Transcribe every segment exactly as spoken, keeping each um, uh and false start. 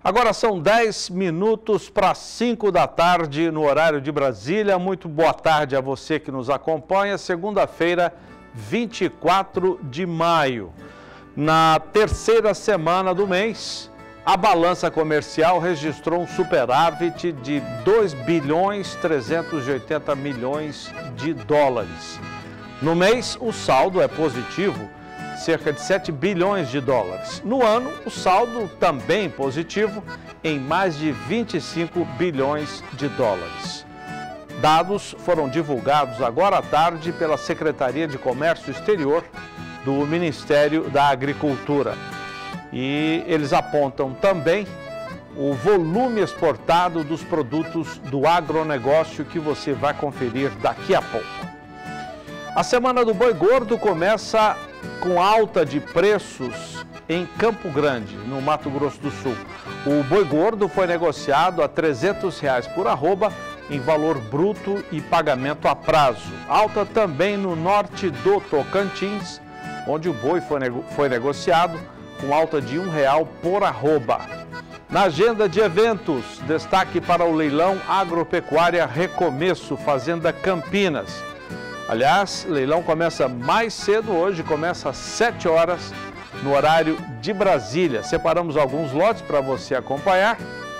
Agora são dez minutos para cinco da tarde no horário de Brasília. Muito boa tarde a você que nos acompanha. Segunda-feira, vinte e quatro de maio. Na terceira semana do mês, a balança comercial registrou um superávit de dois bilhões trezentos e oitenta milhões de dólares. No mês, o saldo é positivo, cerca de sete bilhões de dólares. No ano, o saldo também positivo, em mais de vinte e cinco bilhões de dólares. Dados foram divulgados agora à tarde pela Secretaria de Comércio Exterior do Ministério da Agricultura. E eles apontam também o volume exportado dos produtos do agronegócio que você vai conferir daqui a pouco. A Semana do Boi Gordo começa com alta de preços em Campo Grande, no Mato Grosso do Sul. O boi gordo foi negociado a trezentos reais por arroba, em valor bruto e pagamento a prazo. Alta também no norte do Tocantins, onde o boi foi, nego foi negociado com alta de um real por arroba. Na agenda de eventos, destaque para o leilão Agropecuária Recomeço, Fazenda Campinas. Aliás, o leilão começa mais cedo hoje, começa às sete horas, no horário de Brasília. Separamos alguns lotes para você acompanhar.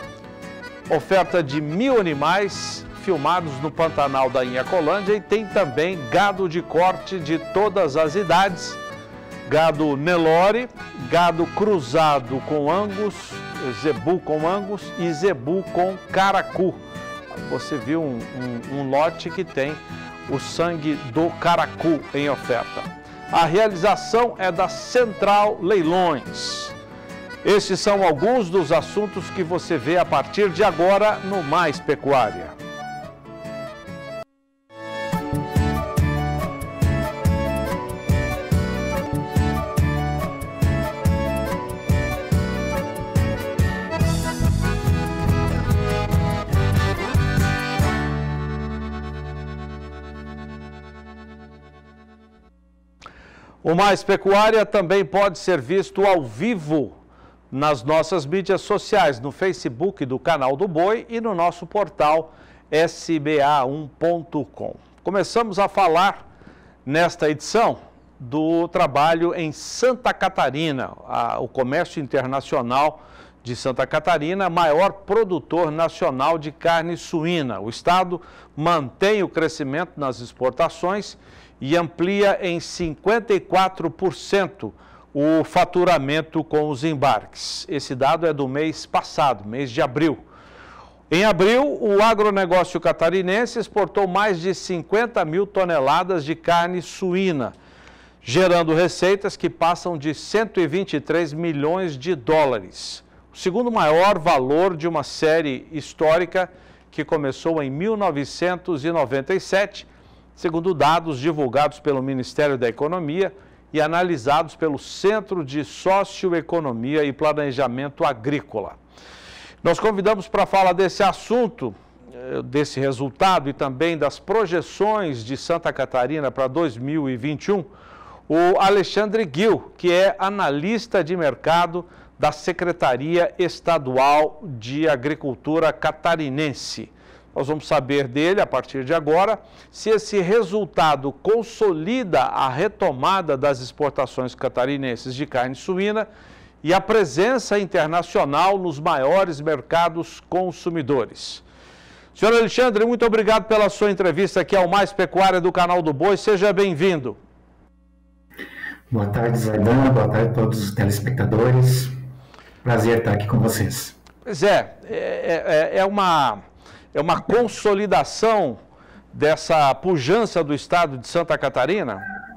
Oferta de mil animais filmados no Pantanal da Inhacolândia e tem também gado de corte de todas as idades. Gado Nelore, gado cruzado com Angus, zebu com Angus e zebu com caracu. Você viu um, um, um lote que tem o sangue do caracu em oferta. A realização é da Central Leilões. Esses são alguns dos assuntos que você vê a partir de agora no Mais Pecuária. O Mais Pecuária também pode ser visto ao vivo nas nossas mídias sociais, no Facebook do Canal do Boi e no nosso portal S B A um ponto com. Começamos a falar nesta edição do trabalho em Santa Catarina, a, o comércio internacional de Santa Catarina, maior produtor nacional de carne suína. O estado mantém o crescimento nas exportações e amplia em cinquenta e quatro por cento o faturamento com os embarques. Esse dado é do mês passado, mês de abril. Em abril, o agronegócio catarinense exportou mais de cinquenta mil toneladas de carne suína, gerando receitas que passam de cento e vinte e três milhões de dólares. O segundo maior valor de uma série histórica que começou em mil novecentos e noventa e sete, segundo dados divulgados pelo Ministério da Economia e analisados pelo Centro de Socioeconomia e Planejamento Agrícola. Nós convidamos para falar desse assunto, desse resultado e também das projeções de Santa Catarina para dois mil e vinte e um, o Alexandre Gil, que é analista de mercado da Secretaria Estadual de Agricultura Catarinense. Nós vamos saber dele, a partir de agora, se esse resultado consolida a retomada das exportações catarinenses de carne suína e a presença internacional nos maiores mercados consumidores. Senhor Alexandre, muito obrigado pela sua entrevista aqui ao Mais Pecuária do Canal do Boi. Seja bem-vindo. Boa tarde, Zaidan. Boa tarde a todos os telespectadores. Prazer estar aqui com vocês. Pois é, é, é, é uma... É uma consolidação dessa pujança do estado de Santa Catarina?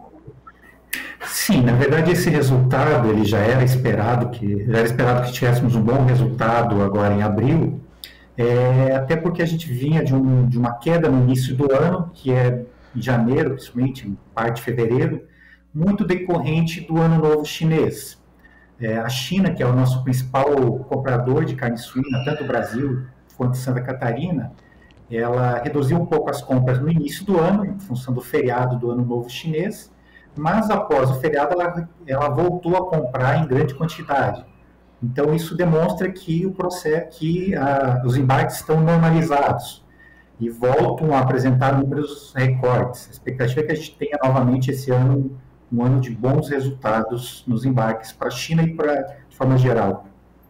Sim, na verdade esse resultado ele já era esperado, que já era esperado que tivéssemos um bom resultado agora em abril, é, até porque a gente vinha de, um, de uma queda no início do ano, que é em janeiro, principalmente em parte de fevereiro, muito decorrente do Ano Novo Chinês. É, a China, que é o nosso principal comprador de carne suína, tanto o Brasil quanto Santa Catarina, ela reduziu um pouco as compras no início do ano, em função do feriado do Ano Novo Chinês, mas após o feriado ela, ela voltou a comprar em grande quantidade. Então, isso demonstra que, o processo, que a, os embarques estão normalizados e voltam a apresentar números recordes. A expectativa é que a gente tenha novamente esse ano um ano de bons resultados nos embarques para a China e para, de forma geral.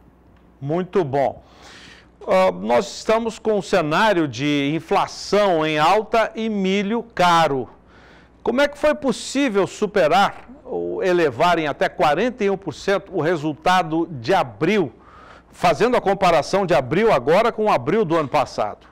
Muito bom. Uh, nós estamos com um cenário de inflação em alta e milho caro. Como é que foi possível superar ou elevar em até quarenta e um por cento o resultado de abril, fazendo a comparação de abril agora com abril do ano passado?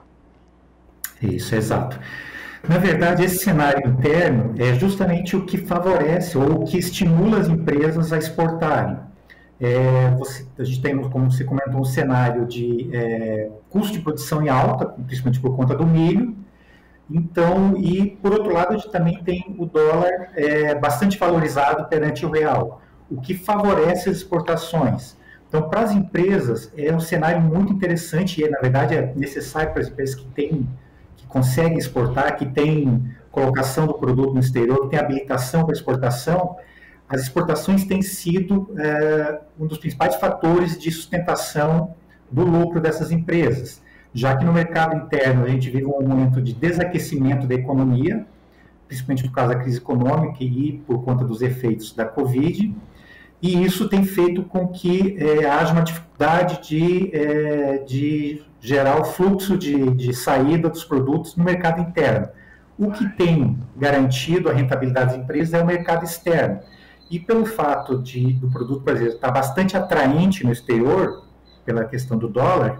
Isso, exato. Na verdade, esse cenário interno é justamente o que favorece ou o que estimula as empresas a exportarem. É, você, a gente tem, como você comentou, um cenário de é, custo de produção em alta, principalmente por conta do milho. Então, e por outro lado, a gente também tem o dólar é, bastante valorizado perante o real, o que favorece as exportações. Então, para as empresas, é um cenário muito interessante e, na verdade, é necessário para as empresas que têm conseguem exportar, que tem colocação do produto no exterior, que tem habilitação para exportação, as exportações têm sido é, um dos principais fatores de sustentação do lucro dessas empresas, já que no mercado interno a gente vive um momento de desaquecimento da economia, principalmente por causa da crise econômica e por conta dos efeitos da Covid, e isso tem feito com que é, haja uma dificuldade de, é, de gerar o fluxo de, de saída dos produtos no mercado interno. O que tem garantido a rentabilidade das empresas é o mercado externo. E pelo fato de, do produto brasileiro estar bastante atraente no exterior, pela questão do dólar,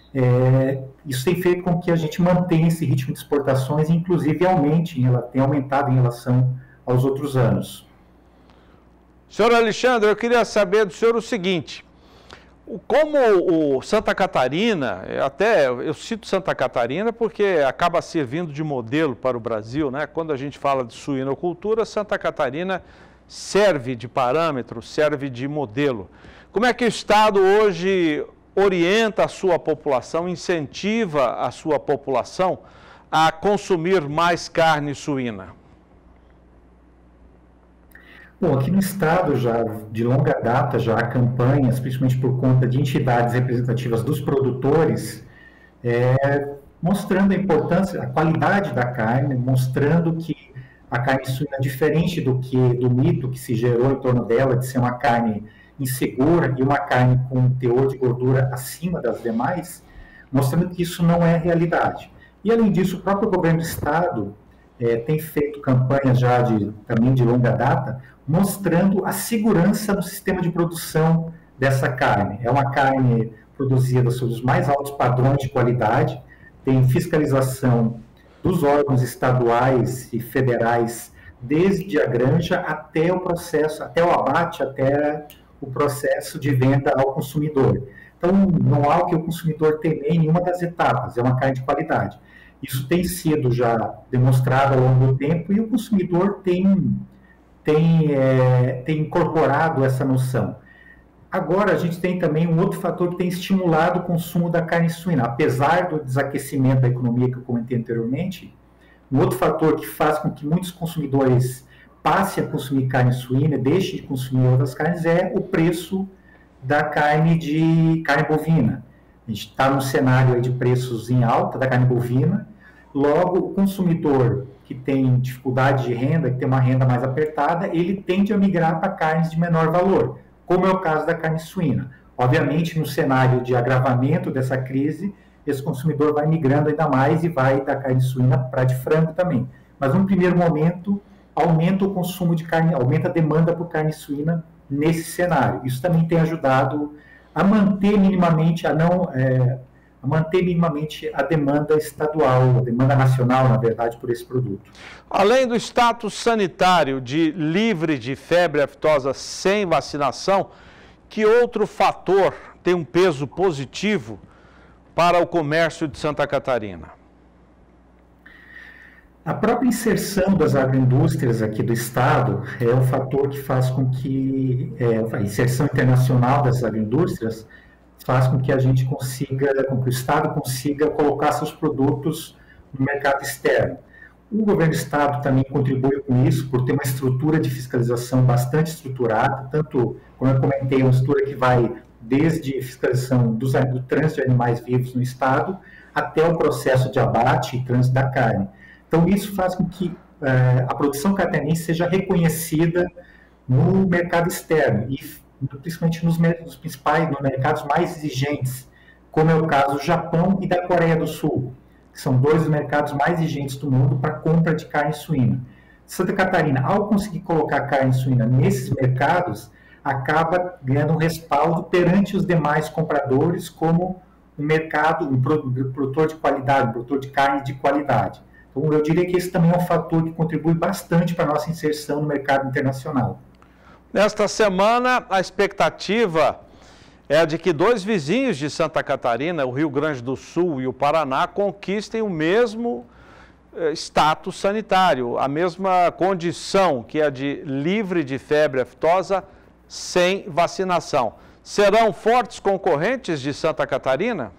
é, isso tem feito com que a gente mantenha esse ritmo de exportações e, inclusive, aumente, ela tem aumentado em relação aos outros anos. Senhor Alexandre, eu queria saber do senhor o seguinte, como o Santa Catarina, até eu cito Santa Catarina porque acaba servindo de modelo para o Brasil, né? Quando a gente fala de suinocultura, Santa Catarina serve de parâmetro, serve de modelo. Como é que o Estado hoje orienta a sua população, incentiva a sua população a consumir mais carne suína? Bom, aqui no estado, já de longa data, já há campanhas, principalmente por conta de entidades representativas dos produtores, é, mostrando a importância, a qualidade da carne, mostrando que a carne suína é diferente do que do mito que se gerou em torno dela, de ser uma carne insegura e uma carne com um teor de gordura acima das demais, mostrando que isso não é realidade. E, além disso, o próprio governo do estado é, tem feito campanhas já de, também de longa data, mostrando a segurança do sistema de produção dessa carne. É uma carne produzida sob os mais altos padrões de qualidade, tem fiscalização dos órgãos estaduais e federais, desde a granja até o processo, até o abate, até o processo de venda ao consumidor. Então, não há o que o consumidor temer em nenhuma das etapas, é uma carne de qualidade. Isso tem sido já demonstrado ao longo do tempo e o consumidor tem, tem, é, tem incorporado essa noção. Agora, a gente tem também um outro fator que tem estimulado o consumo da carne suína. Apesar do desaquecimento da economia que eu comentei anteriormente, um outro fator que faz com que muitos consumidores passem a consumir carne suína, deixem de consumir outras carnes, é o preço da carne de carne bovina. A gente está num cenário aí de preços em alta da carne bovina, logo o consumidor que tem dificuldade de renda, que tem uma renda mais apertada, ele tende a migrar para carnes de menor valor, como é o caso da carne suína. Obviamente, no cenário de agravamento dessa crise, esse consumidor vai migrando ainda mais e vai da carne suína para de frango também. Mas, num primeiro momento, aumenta o consumo de carne, aumenta a demanda por carne suína nesse cenário. Isso também tem ajudado a manter minimamente, a não, é, a manter minimamente a demanda estadual, a demanda nacional, na verdade, por esse produto. Além do status sanitário de livre de febre aftosa sem vacinação, que outro fator tem um peso positivo para o comércio de Santa Catarina? A própria inserção das agroindústrias aqui do estado é um fator que faz com que é, a inserção internacional das agroindústrias faz com que a gente consiga, com que o estado consiga colocar seus produtos no mercado externo. O governo do estado também contribui com isso, por ter uma estrutura de fiscalização bastante estruturada, tanto, como eu comentei, uma estrutura que vai desde fiscalização dos, do trânsito de animais vivos no estado até o processo de abate e trânsito da carne. Então, isso faz com que eh, a produção catarinense seja reconhecida no mercado externo, e principalmente nos, nos principais, nos mercados mais exigentes, como é o caso do Japão e da Coreia do Sul, que são dois dos mercados mais exigentes do mundo para compra de carne suína. Santa Catarina, ao conseguir colocar carne suína nesses mercados, acaba ganhando um respaldo perante os demais compradores como um mercado, um produtor de qualidade, um produtor de carne de qualidade. Então, eu diria que esse também é um fator que contribui bastante para a nossa inserção no mercado internacional. Nesta semana, a expectativa é a de que dois vizinhos de Santa Catarina, o Rio Grande do Sul e o Paraná, conquistem o mesmo status sanitário, a mesma condição, que é a de livre de febre aftosa sem vacinação. Serão fortes concorrentes de Santa Catarina?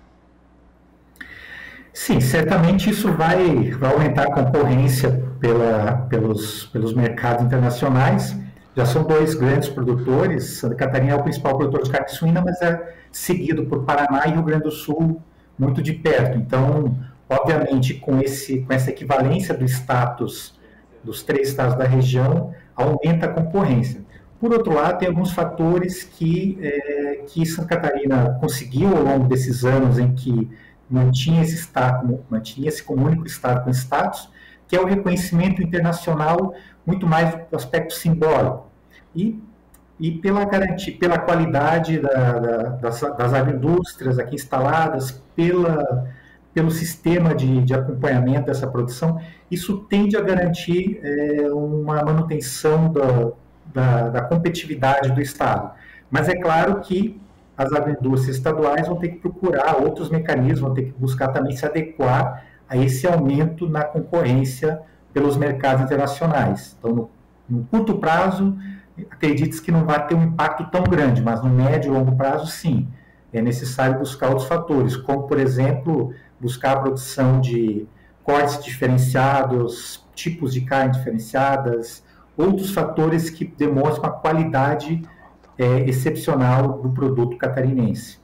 Sim, certamente isso vai, vai aumentar a concorrência pela, pelos, pelos mercados internacionais. Já são dois grandes produtores. Santa Catarina é o principal produtor de carne suína, mas é seguido por Paraná e Rio Grande do Sul muito de perto. Então, obviamente, com, esse, com essa equivalência do status dos três estados da região, aumenta a concorrência. Por outro lado, tem alguns fatores que, é, que Santa Catarina conseguiu ao longo desses anos em que mantinha esse estado, mantinha esse único estado com status, que é o reconhecimento internacional muito mais do aspecto simbólico. E, e pela, garantia, pela qualidade da, da, das, das agroindústrias aqui instaladas, pela, pelo sistema de, de acompanhamento dessa produção, isso tende a garantir é, uma manutenção da, da, da competitividade do Estado. Mas é claro que as agroindústrias estaduais vão ter que procurar outros mecanismos, vão ter que buscar também se adequar a esse aumento na concorrência pelos mercados internacionais. Então, no, no curto prazo, acredito que não vai ter um impacto tão grande, mas no médio e longo prazo, sim. É necessário buscar outros fatores, como, por exemplo, buscar a produção de cortes diferenciados, tipos de carne diferenciadas, outros fatores que demonstram a qualidade é, excepcional do produto catarinense.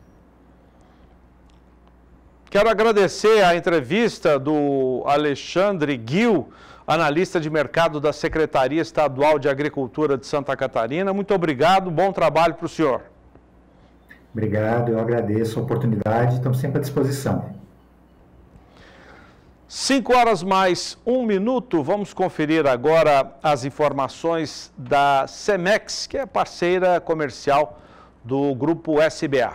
Quero agradecer a entrevista do Alexandre Gil, analista de mercado da Secretaria Estadual de Agricultura de Santa Catarina. Muito obrigado, bom trabalho para o senhor. Obrigado, eu agradeço a oportunidade, estamos sempre à disposição. Cinco horas mais um minuto, vamos conferir agora as informações da Cemex, que é parceira comercial do Grupo S B A.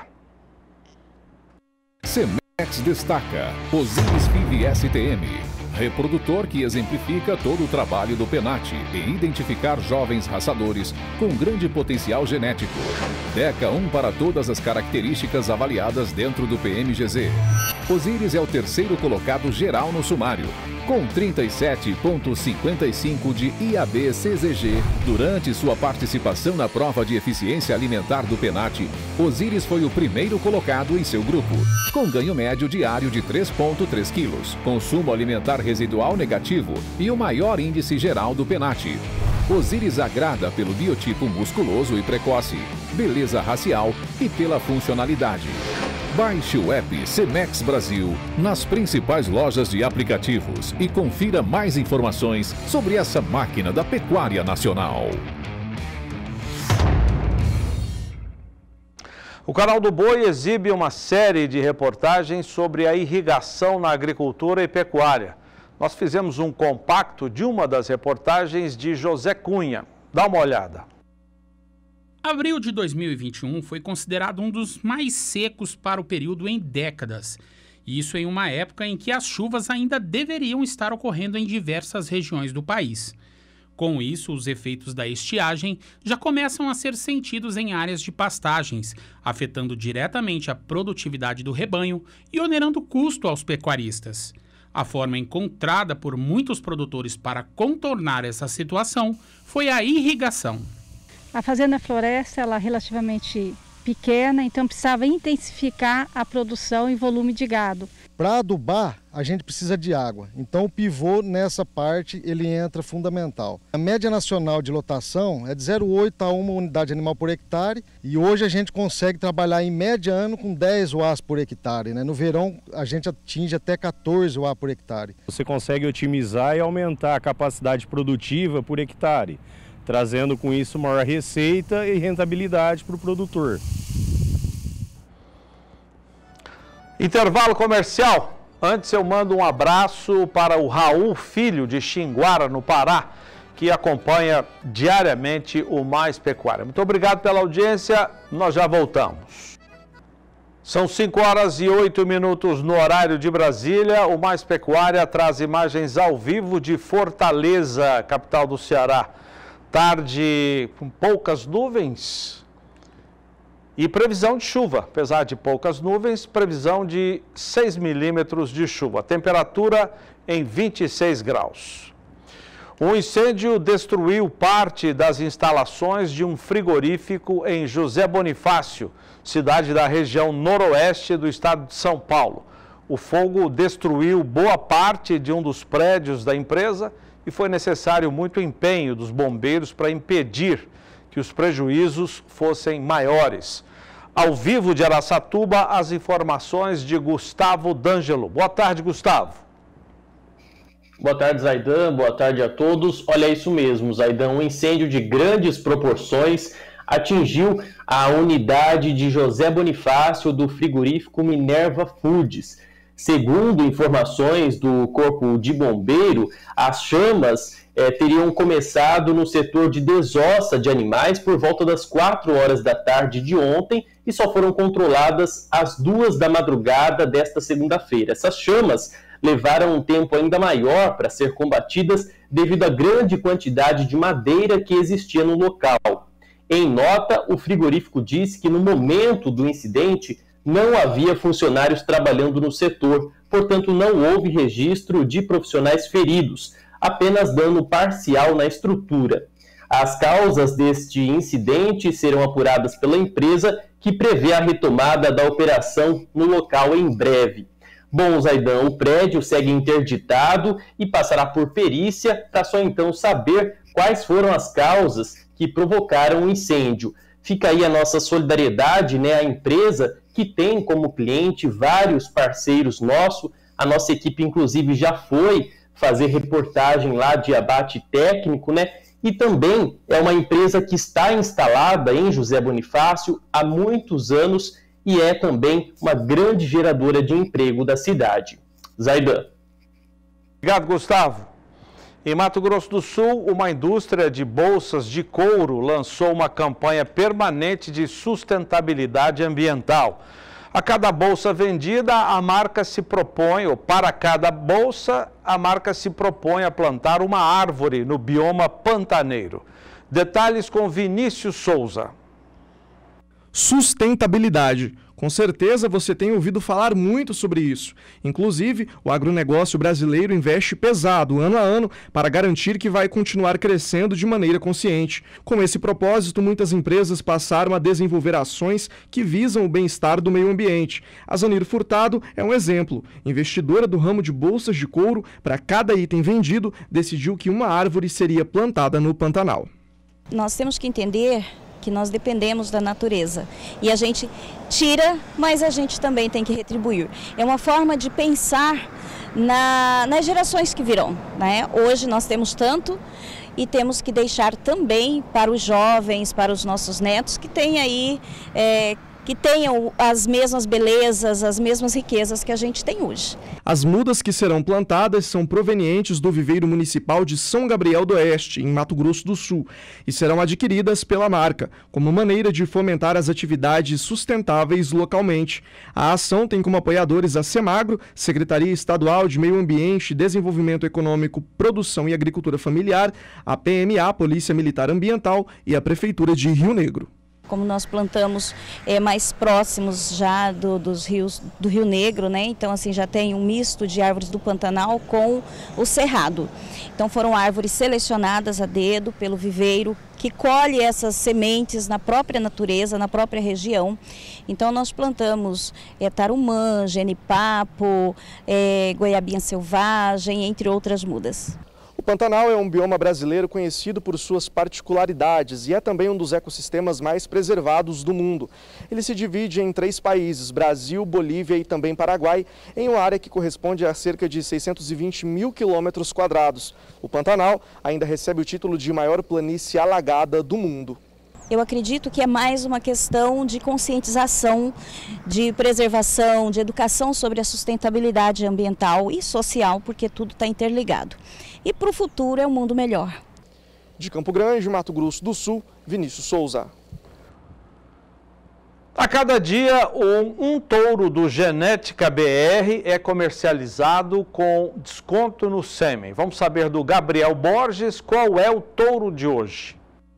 Cemex destaca Osiris Vive S T M, reprodutor que exemplifica todo o trabalho do Penat em identificar jovens raçadores com grande potencial genético. DECA um para todas as características avaliadas dentro do P M G Z. Osiris é o terceiro colocado geral no sumário, com trinta e sete vírgula cinquenta e cinco de I A B C Z G. Durante sua participação na prova de eficiência alimentar do Penat, Osiris foi o primeiro colocado em seu grupo, com ganho médio diário de três vírgula três quilos, consumo alimentar residual negativo e o maior índice geral do Penat. Osiris agrada pelo biotipo musculoso e precoce, beleza racial e pela funcionalidade. Baixe o app Cemex Brasil nas principais lojas de aplicativos e confira mais informações sobre essa máquina da pecuária nacional. O Canal do Boi exibe uma série de reportagens sobre a irrigação na agricultura e pecuária. Nós fizemos um compacto de uma das reportagens de José Cunha. Dá uma olhada. Abril de dois mil e vinte e um foi considerado um dos mais secos para o período em décadas. Isso em uma época em que as chuvas ainda deveriam estar ocorrendo em diversas regiões do país. Com isso, os efeitos da estiagem já começam a ser sentidos em áreas de pastagens, afetando diretamente a produtividade do rebanho e onerando o custo aos pecuaristas. A forma encontrada por muitos produtores para contornar essa situação foi a irrigação. A fazenda floresta ela é relativamente pequena, então precisava intensificar a produção e volume de gado. Para adubar, a gente precisa de água. Então o pivô nessa parte ele entra fundamental. A média nacional de lotação é de zero vírgula oito a uma unidade animal por hectare e hoje a gente consegue trabalhar em média ano com dez U As por hectare, né? No verão a gente atinge até quatorze U A por hectare. Você consegue otimizar e aumentar a capacidade produtiva por hectare, trazendo com isso maior receita e rentabilidade para o produtor. Intervalo comercial. Antes eu mando um abraço para o Raul Filho de Xinguara, no Pará, que acompanha diariamente o Mais Pecuária. Muito obrigado pela audiência, nós já voltamos. São cinco horas e oito minutos no horário de Brasília. O Mais Pecuária traz imagens ao vivo de Fortaleza, capital do Ceará. Tarde com poucas nuvens e previsão de chuva. Apesar de poucas nuvens, previsão de seis milímetros de chuva. Temperatura em vinte e seis graus. Um incêndio destruiu parte das instalações de um frigorífico em José Bonifácio, cidade da região noroeste do estado de São Paulo. O fogo destruiu boa parte de um dos prédios da empresa e foi necessário muito empenho dos bombeiros para impedir que os prejuízos fossem maiores. Ao vivo de Araçatuba, as informações de Gustavo D'Angelo. Boa tarde, Gustavo. Boa tarde, Zaidan. Boa tarde a todos. Olha, isso mesmo, Zaidan. Um incêndio de grandes proporções atingiu a unidade de José Bonifácio do frigorífico Minerva Foods. Segundo informações do Corpo de Bombeiro, as chamas eh, teriam começado no setor de desossa de animais por volta das quatro horas da tarde de ontem e só foram controladas às duas da madrugada desta segunda-feira. Essas chamas levaram um tempo ainda maior para ser combatidas devido à grande quantidade de madeira que existia no local. Em nota, o frigorífico disse que no momento do incidente não havia funcionários trabalhando no setor, portanto não houve registro de profissionais feridos, apenas dano parcial na estrutura. As causas deste incidente serão apuradas pela empresa, que prevê a retomada da operação no local em breve. Bom, Zaidan, o prédio segue interditado e passará por perícia para só então saber quais foram as causas que provocaram o incêndio. Fica aí a nossa solidariedade, né, à empresa que tem como cliente vários parceiros nossos. A nossa equipe, inclusive, já foi fazer reportagem lá de abate técnico, né? E também é uma empresa que está instalada em José Bonifácio há muitos anos e é também uma grande geradora de emprego da cidade. Zaidan. Obrigado, Gustavo. Em Mato Grosso do Sul, uma indústria de bolsas de couro lançou uma campanha permanente de sustentabilidade ambiental. A cada bolsa vendida, a marca se propõe, ou para cada bolsa, a marca se propõe a plantar uma árvore no bioma pantaneiro. Detalhes com Vinícius Souza. Sustentabilidade. Com certeza você tem ouvido falar muito sobre isso. Inclusive, o agronegócio brasileiro investe pesado, ano a ano, para garantir que vai continuar crescendo de maneira consciente. Com esse propósito, muitas empresas passaram a desenvolver ações que visam o bem-estar do meio ambiente. A Zanir Furtado é um exemplo. Investidora do ramo de bolsas de couro, para cada item vendido, decidiu que uma árvore seria plantada no Pantanal. Nós temos que entender que nós dependemos da natureza e a gente tira, mas a gente também tem que retribuir. É uma forma de pensar na, nas gerações que virão, né? Hoje nós temos tanto e temos que deixar também para os jovens, para os nossos netos que têm aí, é, que tenham as mesmas belezas, as mesmas riquezas que a gente tem hoje. As mudas que serão plantadas são provenientes do viveiro municipal de São Gabriel do Oeste, em Mato Grosso do Sul, e serão adquiridas pela marca, como maneira de fomentar as atividades sustentáveis localmente. A ação tem como apoiadores a Semagro, Secretaria Estadual de Meio Ambiente, Desenvolvimento Econômico, Produção e Agricultura Familiar, a P M A, Polícia Militar Ambiental e a Prefeitura de Rio Negro. como nós plantamos é, mais próximos já do, dos rios, do Rio Negro, né? Então assim já tem um misto de árvores do Pantanal com o Cerrado. Então foram árvores selecionadas a dedo pelo viveiro, que colhe essas sementes na própria natureza, na própria região. Então nós plantamos é, tarumã, genipapo, é, goiabinha selvagem, entre outras mudas. O Pantanal é um bioma brasileiro conhecido por suas particularidades e é também um dos ecossistemas mais preservados do mundo. Ele se divide em três países, Brasil, Bolívia e também Paraguai, em uma área que corresponde a cerca de seiscentos e vinte mil quilômetros quadrados. O Pantanal ainda recebe o título de maior planície alagada do mundo. Eu acredito que é mais uma questão de conscientização, de preservação, de educação sobre a sustentabilidade ambiental e social, porque tudo está interligado. E para o futuro é um mundo melhor. De Campo Grande, Mato Grosso do Sul, Vinícius Souza. A cada dia, um, um touro do Genética B R é comercializado com desconto no sêmen. Vamos saber do Gabriel Borges qual é o touro de hoje.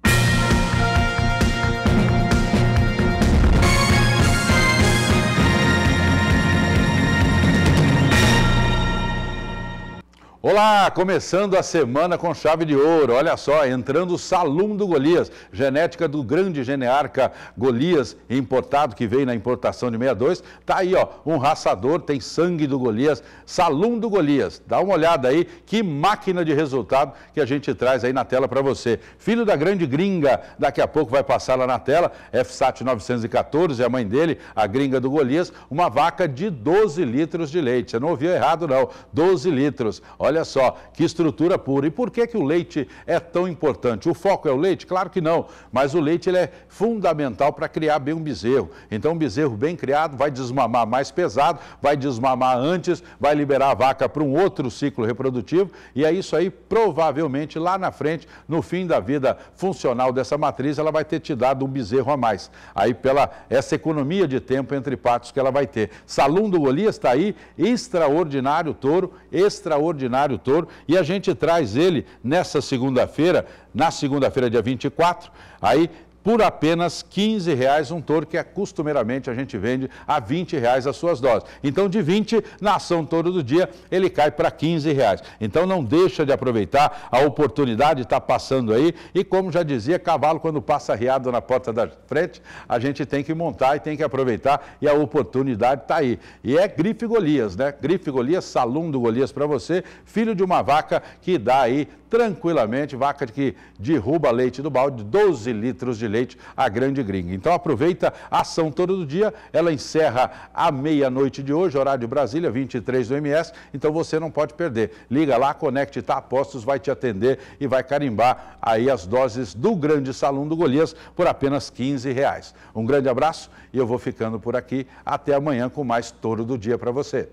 Olá, começando a semana com chave de ouro, olha só, entrando o Salum do Golias, genética do grande genearca Golias importado, que veio na importação de sessenta e dois, tá aí ó, um raçador, tem sangue do Golias, Salum do Golias, dá uma olhada aí, que máquina de resultado que a gente traz aí na tela para você. Filho da grande gringa, daqui a pouco vai passar lá na tela, F SAT novecentos e quatorze, a mãe dele, a gringa do Golias, uma vaca de doze litros de leite, você não ouviu errado não, doze litros, olha Olha só, que estrutura pura. E por que que o leite é tão importante? O foco é o leite? Claro que não, mas o leite ele é fundamental para criar bem um bezerro. Então um bezerro bem criado vai desmamar mais pesado, vai desmamar antes, vai liberar a vaca para um outro ciclo reprodutivo e é isso aí, provavelmente lá na frente, no fim da vida funcional dessa matriz, ela vai ter te dado um bezerro a mais. Aí pela essa economia de tempo entre patos que ela vai ter. Salum do Golias está aí, extraordinário touro, extraordinário touro, e a gente traz ele nessa segunda-feira, na segunda-feira, dia vinte e quatro, aí por apenas quinze reais um touro que é costumeiramente a gente vende a vinte reais as suas doses. Então de vinte, na ação Touro do Dia, ele cai para quinze reais. Então não deixa de aproveitar, a oportunidade está passando aí e como já dizia, cavalo quando passa arriado na porta da frente, a gente tem que montar e tem que aproveitar e a oportunidade está aí. E é Grife Golias, né? Grife Golias, Salum do Golias para você, filho de uma vaca que dá aí tranquilamente, vaca que derruba leite do balde, doze litros de leite, a grande gringa. Então aproveita a ação Touro do Dia, ela encerra à meia-noite de hoje, horário de Brasília, vinte e três do M S, então você não pode perder. Liga lá, Conecte Tá Apostos, vai te atender e vai carimbar aí as doses do grande Salum do Golias por apenas quinze reais. Um grande abraço e eu vou ficando por aqui, até amanhã com mais Touro do Dia para você.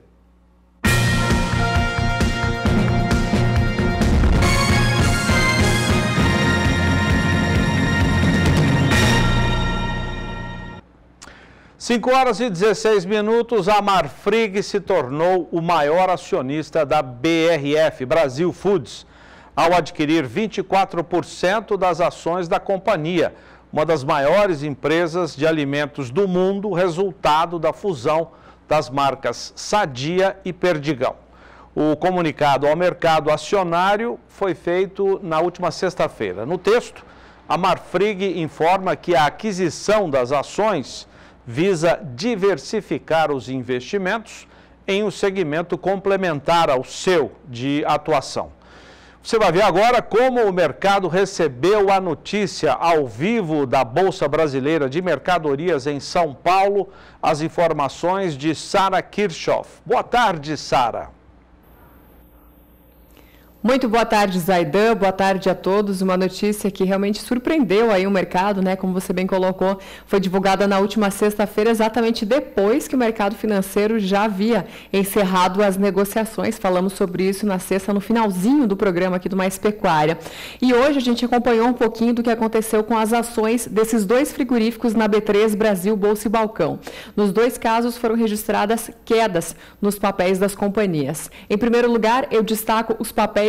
cinco horas e dezesseis minutos, a Marfrig se tornou o maior acionista da B R F, Brasil Foods, ao adquirir vinte e quatro por cento das ações da companhia, uma das maiores empresas de alimentos do mundo, resultado da fusão das marcas Sadia e Perdigão. O comunicado ao mercado acionário foi feito na última sexta-feira. No texto, a Marfrig informa que a aquisição das ações visa diversificar os investimentos em um segmento complementar ao seu de atuação. Você vai ver agora como o mercado recebeu a notícia ao vivo da Bolsa Brasileira de Mercadorias em São Paulo, as informações de Sara Kirchhoff. Boa tarde, Sara. Muito boa tarde, Zaidan. Boa tarde a todos. Uma notícia que realmente surpreendeu aí o mercado, né? Como você bem colocou, foi divulgada na última sexta-feira, exatamente depois que o mercado financeiro já havia encerrado as negociações. Falamos sobre isso na sexta, no finalzinho do programa aqui do Mais Pecuária. E hoje a gente acompanhou um pouquinho do que aconteceu com as ações desses dois frigoríficos na B três Brasil, Bolsa e Balcão. Nos dois casos foram registradas quedas nos papéis das companhias. Em primeiro lugar, eu destaco os papéis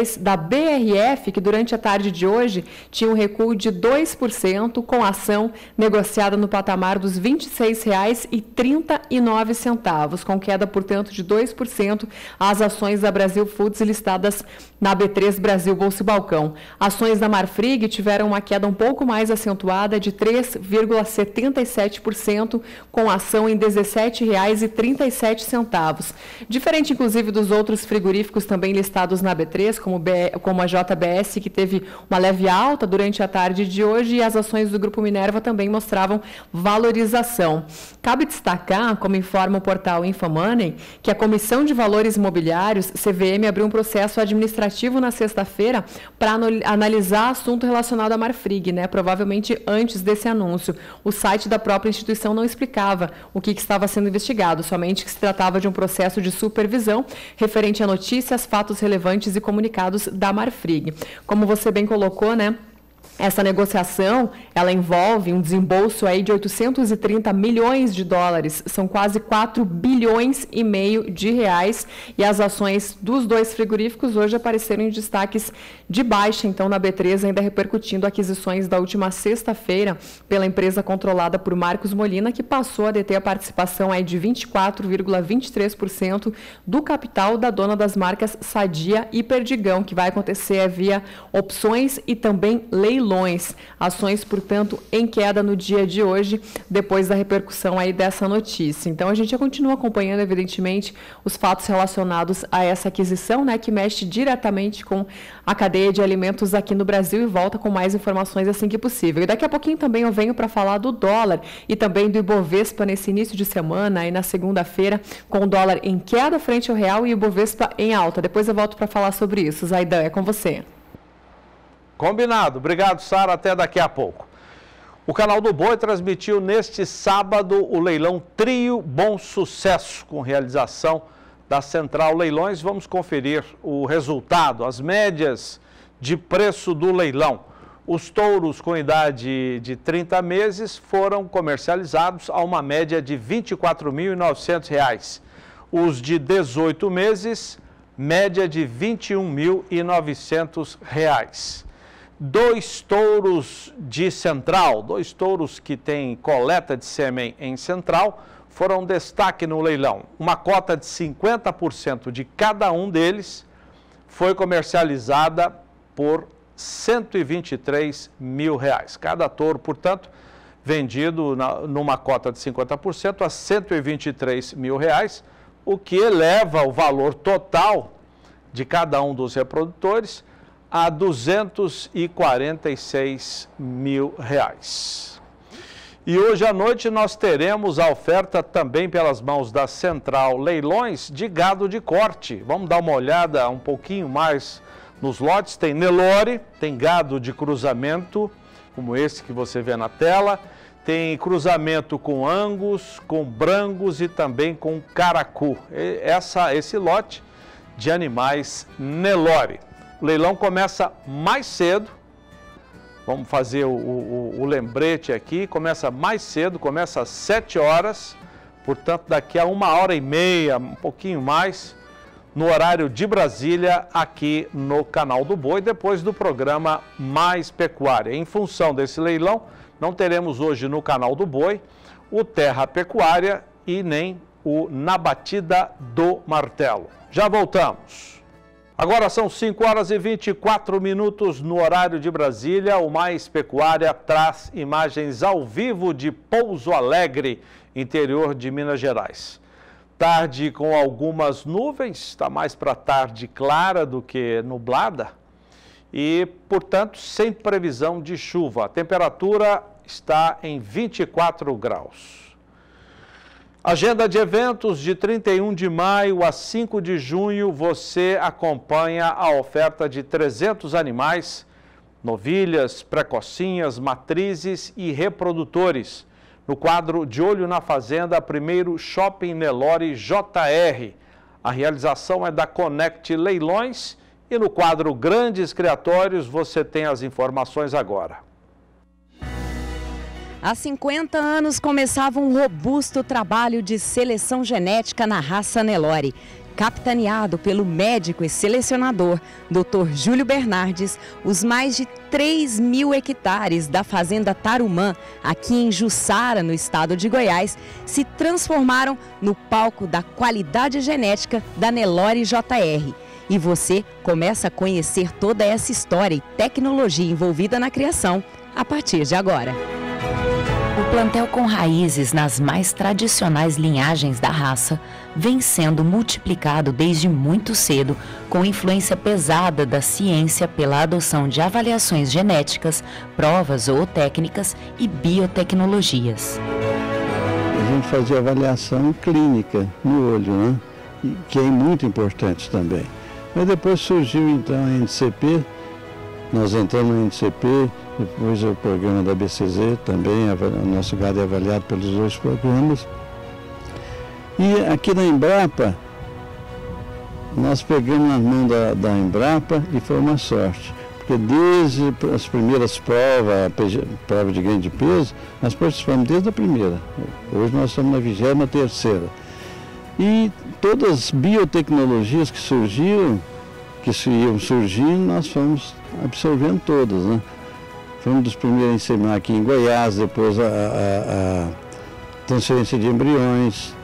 papéis da B R F, que durante a tarde de hoje tinha um recuo de dois por cento, com a ação negociada no patamar dos vinte e seis reais e trinta e nove centavos, com queda, portanto, de dois por cento as ações da Brasil Foods listadas na B três Brasil Bolsa e Balcão. Ações da Marfrig tiveram uma queda um pouco mais acentuada de três vírgula setenta e sete por cento, com ação em dezessete reais e trinta e sete centavos. Diferente, inclusive, dos outros frigoríficos também listados na B três, como, B, como a J B S, que teve uma leve alta durante a tarde de hoje, e as ações do Grupo Minerva também mostravam valorização. Cabe destacar, como informa o portal InfoMoney, que a Comissão de Valores Imobiliários, C V M, abriu um processo administrativo na sexta-feira para analisar assunto relacionado à Marfrig, né? Provavelmente antes desse anúncio. O site da própria instituição não explicava o que, que estava sendo investigado, somente que se tratava de um processo de supervisão referente a notícias, fatos relevantes e comunicados da Marfrig. Como você bem colocou, né? Essa negociação, ela envolve um desembolso aí de oitocentos e trinta milhões de dólares, são quase quatro bilhões e meio de reais, e as ações dos dois frigoríficos hoje apareceram em destaques de baixa, então na B três, ainda repercutindo aquisições da última sexta-feira pela empresa controlada por Marcos Molina, que passou a deter a participação aí de vinte e quatro vírgula vinte e três por cento do capital da dona das marcas Sadia e Perdigão, que vai acontecer via opções e também leilões. Ações, portanto, em queda no dia de hoje, depois da repercussão aí dessa notícia. Então, a gente já continua acompanhando, evidentemente, os fatos relacionados a essa aquisição, né, que mexe diretamente com a cadeia de alimentos aqui no Brasil, e volta com mais informações assim que possível. E daqui a pouquinho também eu venho para falar do dólar e também do Ibovespa nesse início de semana, aí na segunda-feira, com o dólar em queda frente ao real e o Ibovespa em alta. Depois eu volto para falar sobre isso. Zaidan, é com você. Combinado. Obrigado, Sara. Até daqui a pouco. O Canal do Boi transmitiu neste sábado o leilão Trio Bom Sucesso, com realização da Central Leilões. Vamos conferir o resultado, as médias de preço do leilão. Os touros com idade de trinta meses foram comercializados a uma média de vinte e quatro mil e novecentos reais. Os de dezoito meses, média de vinte e um mil e novecentos reais. Dois touros de Central, dois touros que têm coleta de sêmen em Central, foram destaque no leilão. Uma cota de cinquenta por cento de cada um deles foi comercializada por cento e vinte e três mil reais. Cada touro, portanto, vendido na, numa cota de cinquenta por cento a cento e vinte e três mil reais, o que eleva o valor total de cada um dos reprodutores a duzentos e quarenta e seis mil reais. E hoje à noite nós teremos a oferta também pelas mãos da Central Leilões de gado de corte. Vamos dar uma olhada um pouquinho mais nos lotes. Tem Nelore, tem gado de cruzamento, como esse que você vê na tela. Tem cruzamento com Angus, com Brangus e também com Caracu. Essa, esse lote de animais Nelore. O leilão começa mais cedo, vamos fazer o, o, o lembrete aqui, começa mais cedo, começa às sete horas, portanto daqui a uma hora e meia, um pouquinho mais, no horário de Brasília, aqui no Canal do Boi, depois do programa Mais Pecuária. Em função desse leilão, não teremos hoje no Canal do Boi o Terra Pecuária e nem o Na Batida do Martelo. Já voltamos. Agora são cinco horas e vinte e quatro minutos no horário de Brasília. O Mais Pecuária traz imagens ao vivo de Pouso Alegre, interior de Minas Gerais. Tarde com algumas nuvens, está mais para tarde clara do que nublada e, portanto, sem previsão de chuva. A temperatura está em vinte e quatro graus. Agenda de eventos de trinta e um de maio a cinco de junho, você acompanha a oferta de trezentos animais, novilhas, precocinhas, matrizes e reprodutores. No quadro De Olho na Fazenda, primeiro Shopping Nelore J R. A realização é da Connect Leilões e no quadro Grandes Criatórios você tem as informações agora. Há cinquenta anos começava um robusto trabalho de seleção genética na raça Nelore. Capitaneado pelo médico e selecionador doutor Júlio Bernardes, os mais de três mil hectares da Fazenda Tarumã, aqui em Jussara, no estado de Goiás, se transformaram no palco da qualidade genética da Nelore J R. E você começa a conhecer toda essa história e tecnologia envolvida na criação a partir de agora. O plantel com raízes nas mais tradicionais linhagens da raça vem sendo multiplicado desde muito cedo, com influência pesada da ciência pela adoção de avaliações genéticas, provas ou técnicas e biotecnologias. A gente fazia avaliação clínica no olho, né? Que é muito importante também. Mas depois surgiu então a N C P, nós entramos no N C P, depois o programa da B C Z também, o nosso gado é avaliado pelos dois programas. E aqui na Embrapa, nós pegamos na mão da, da Embrapa e foi uma sorte. Porque desde as primeiras provas, a prova de ganho de peso, nós participamos desde a primeira. Hoje nós estamos na vigésima terceira. E todas as biotecnologias que surgiram, que iam surgindo, nós fomos absorvendo todas, né? Fomos dos primeiros a ensinar aqui em Goiás, depois a, a, a transferência de embriões.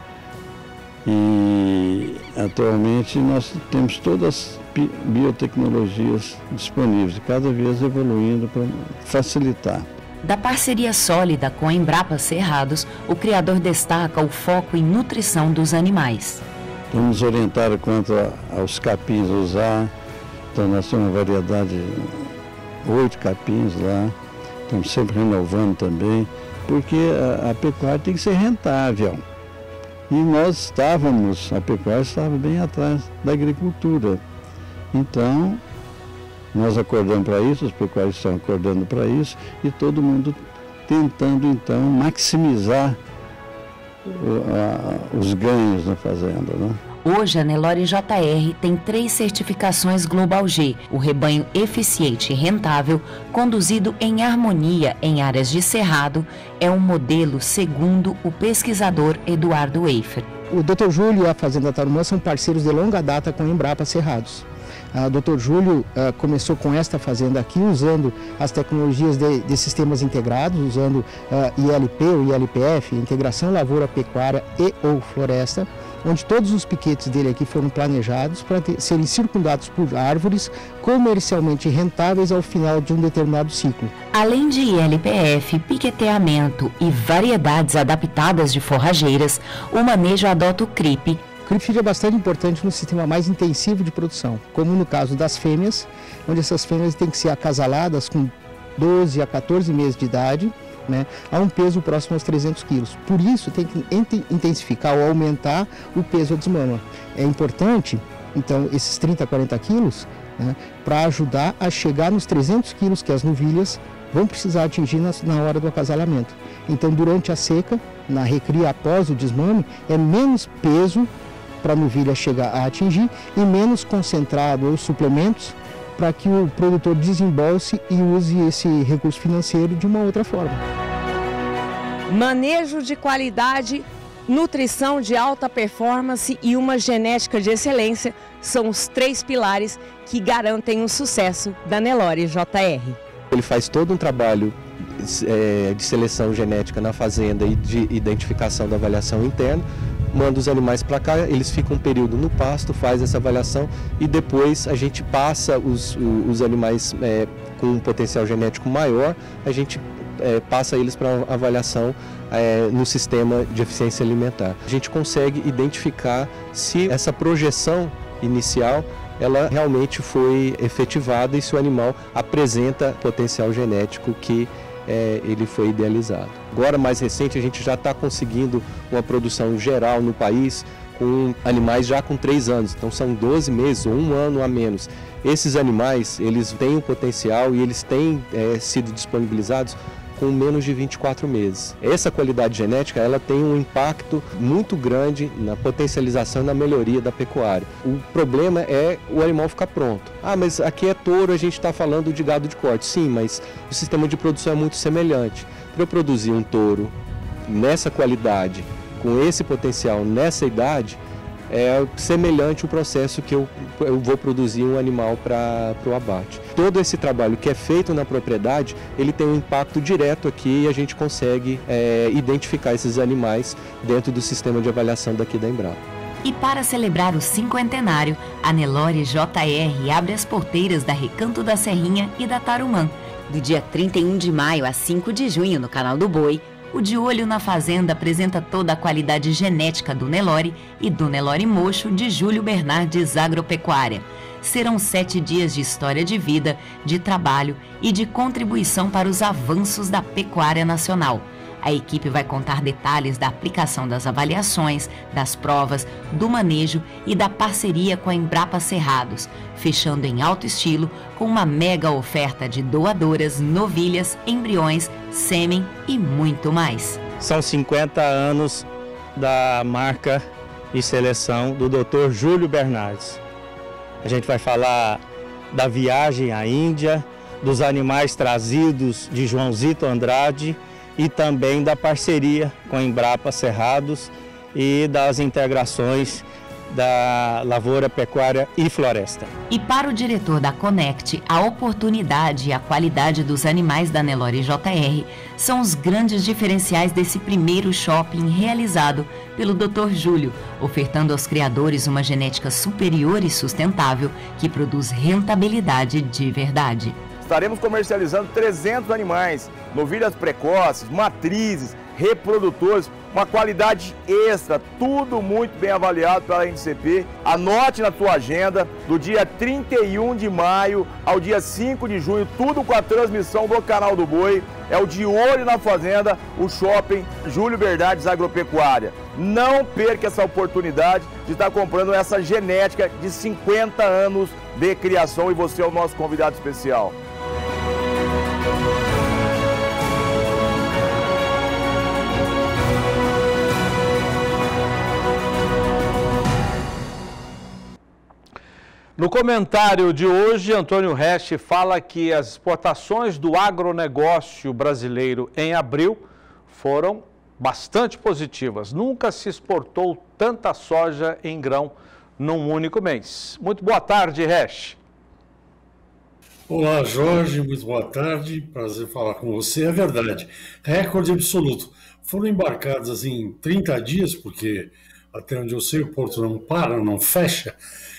E atualmente nós temos todas as biotecnologias disponíveis, cada vez evoluindo para facilitar. Da parceria sólida com a Embrapa Cerrados, o criador destaca o foco em nutrição dos animais. Vamos orientar quanto aos capins usar, então nós temos uma variedade de oito capins lá, estamos sempre renovando também, porque a, a pecuária tem que ser rentável. E nós estávamos, a pecuária estava bem atrás da agricultura. Então, nós acordamos para isso, os pecuários estão acordando para isso, e todo mundo tentando, então, maximizar o, a, os ganhos na fazenda, né? Hoje, a Nelore J R tem três certificações Global G, o rebanho eficiente e rentável, conduzido em harmonia em áreas de cerrado, é um modelo segundo o pesquisador Eduardo Eifer. O doutor Júlio e a Fazenda Tarumã são parceiros de longa data com a Embrapa Cerrados. O doutor Júlio uh, começou com esta fazenda aqui, usando as tecnologias de, de sistemas integrados, usando uh, I L P ou I L P F, Integração Lavoura Pecuária e ou Floresta, onde todos os piquetes dele aqui foram planejados para ter, serem circundados por árvores comercialmente rentáveis ao final de um determinado ciclo. Além de I L P F, piqueteamento e variedades adaptadas de forrageiras, o manejo adota o C R I P. O C R I P é bastante importante no sistema mais intensivo de produção, como no caso das fêmeas, onde essas fêmeas têm que ser acasaladas com doze a quatorze meses de idade, né, a um peso próximo aos trezentos quilos. Por isso, tem que intensificar ou aumentar o peso da desmama. É importante, então, esses trinta a quarenta quilos, né, para ajudar a chegar nos trezentos quilos que as novilhas vão precisar atingir na, na hora do acasalamento. Então, durante a seca, na recria após o desmame, é menos peso para a novilha chegar a atingir e menos concentrado ou suplementos para que o produtor desembolse e use esse recurso financeiro de uma outra forma. Manejo de qualidade, nutrição de alta performance e uma genética de excelência são os três pilares que garantem o sucesso da Nelore J R. Ele faz todo um trabalho é, de seleção genética na fazenda e de identificação da avaliação interna, manda os animais para cá, eles ficam um período no pasto, faz essa avaliação e depois a gente passa os, os animais é, com um potencial genético maior, a gente é, passa eles para avaliação é, no sistema de eficiência alimentar. A gente consegue identificar se essa projeção inicial ela realmente foi efetivada e se o animal apresenta potencial genético que É, ele foi idealizado. Agora, mais recente, a gente já está conseguindo uma produção geral no país com animais já com três anos, então são doze meses ou um ano a menos. Esses animais, eles têm o potencial e eles têm é, sido disponibilizados com menos de vinte e quatro meses. Essa qualidade genética, ela tem um impacto muito grande na potencialização e na melhoria da pecuária. O problema é o animal ficar pronto. Ah, mas aqui é touro, a gente está falando de gado de corte. Sim, mas o sistema de produção é muito semelhante. Para eu produzir um touro nessa qualidade, com esse potencial, nessa idade, é semelhante ao processo que eu, eu vou produzir um animal para o abate. Todo esse trabalho que é feito na propriedade, ele tem um impacto direto aqui e a gente consegue é, identificar esses animais dentro do sistema de avaliação daqui da Embrapa. E para celebrar o cinquentenário, a Nelore J R abre as porteiras da Recanto da Serrinha e da Tarumã. Do dia trinta e um de maio a cinco de junho, no Canal do Boi, o De Olho na Fazenda apresenta toda a qualidade genética do Nelore e do Nelore Mocho de Júlio Bernardes Agropecuária. Serão sete dias de história de vida, de trabalho e de contribuição para os avanços da pecuária nacional. A equipe vai contar detalhes da aplicação das avaliações, das provas, do manejo e da parceria com a Embrapa Cerrados, fechando em alto estilo com uma mega oferta de doadoras, novilhas, embriões, sêmen e muito mais. São cinquenta anos da marca e seleção do doutor Júlio Bernardes. A gente vai falar da viagem à Índia, dos animais trazidos de Joãozito Andrade, e também da parceria com a Embrapa Cerrados e das integrações da Lavoura, Pecuária e Floresta. E para o diretor da Conect, a oportunidade e a qualidade dos animais da Nelore J R são os grandes diferenciais desse primeiro shopping realizado pelo doutor Júlio, ofertando aos criadores uma genética superior e sustentável que produz rentabilidade de verdade. Estaremos comercializando trezentos animais, novilhas precoces, matrizes, reprodutores, uma qualidade extra, tudo muito bem avaliado pela N C P. Anote na tua agenda, do dia trinta e um de maio ao dia cinco de junho, tudo com a transmissão do Canal do Boi. É o De Olho na Fazenda, o shopping Júlio Bernardes Agropecuária. Não perca essa oportunidade de estar comprando essa genética de cinquenta anos de criação e você é o nosso convidado especial. No comentário de hoje, Antônio Resch fala que as exportações do agronegócio brasileiro em abril foram bastante positivas. Nunca se exportou tanta soja em grão num único mês. Muito boa tarde, Resch. Olá, Jorge, muito boa tarde. Prazer falar com você. É verdade, recorde absoluto. Foram embarcadas em trinta dias, porque até onde eu sei o porto não para, não fecha,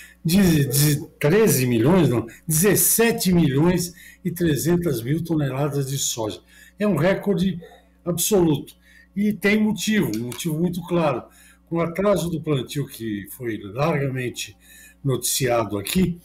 de, de treze milhões, não, dezessete milhões e trezentas mil toneladas de soja. É um recorde absoluto. E tem motivo, um motivo muito claro. Com o atraso do plantio que foi largamente noticiado aqui,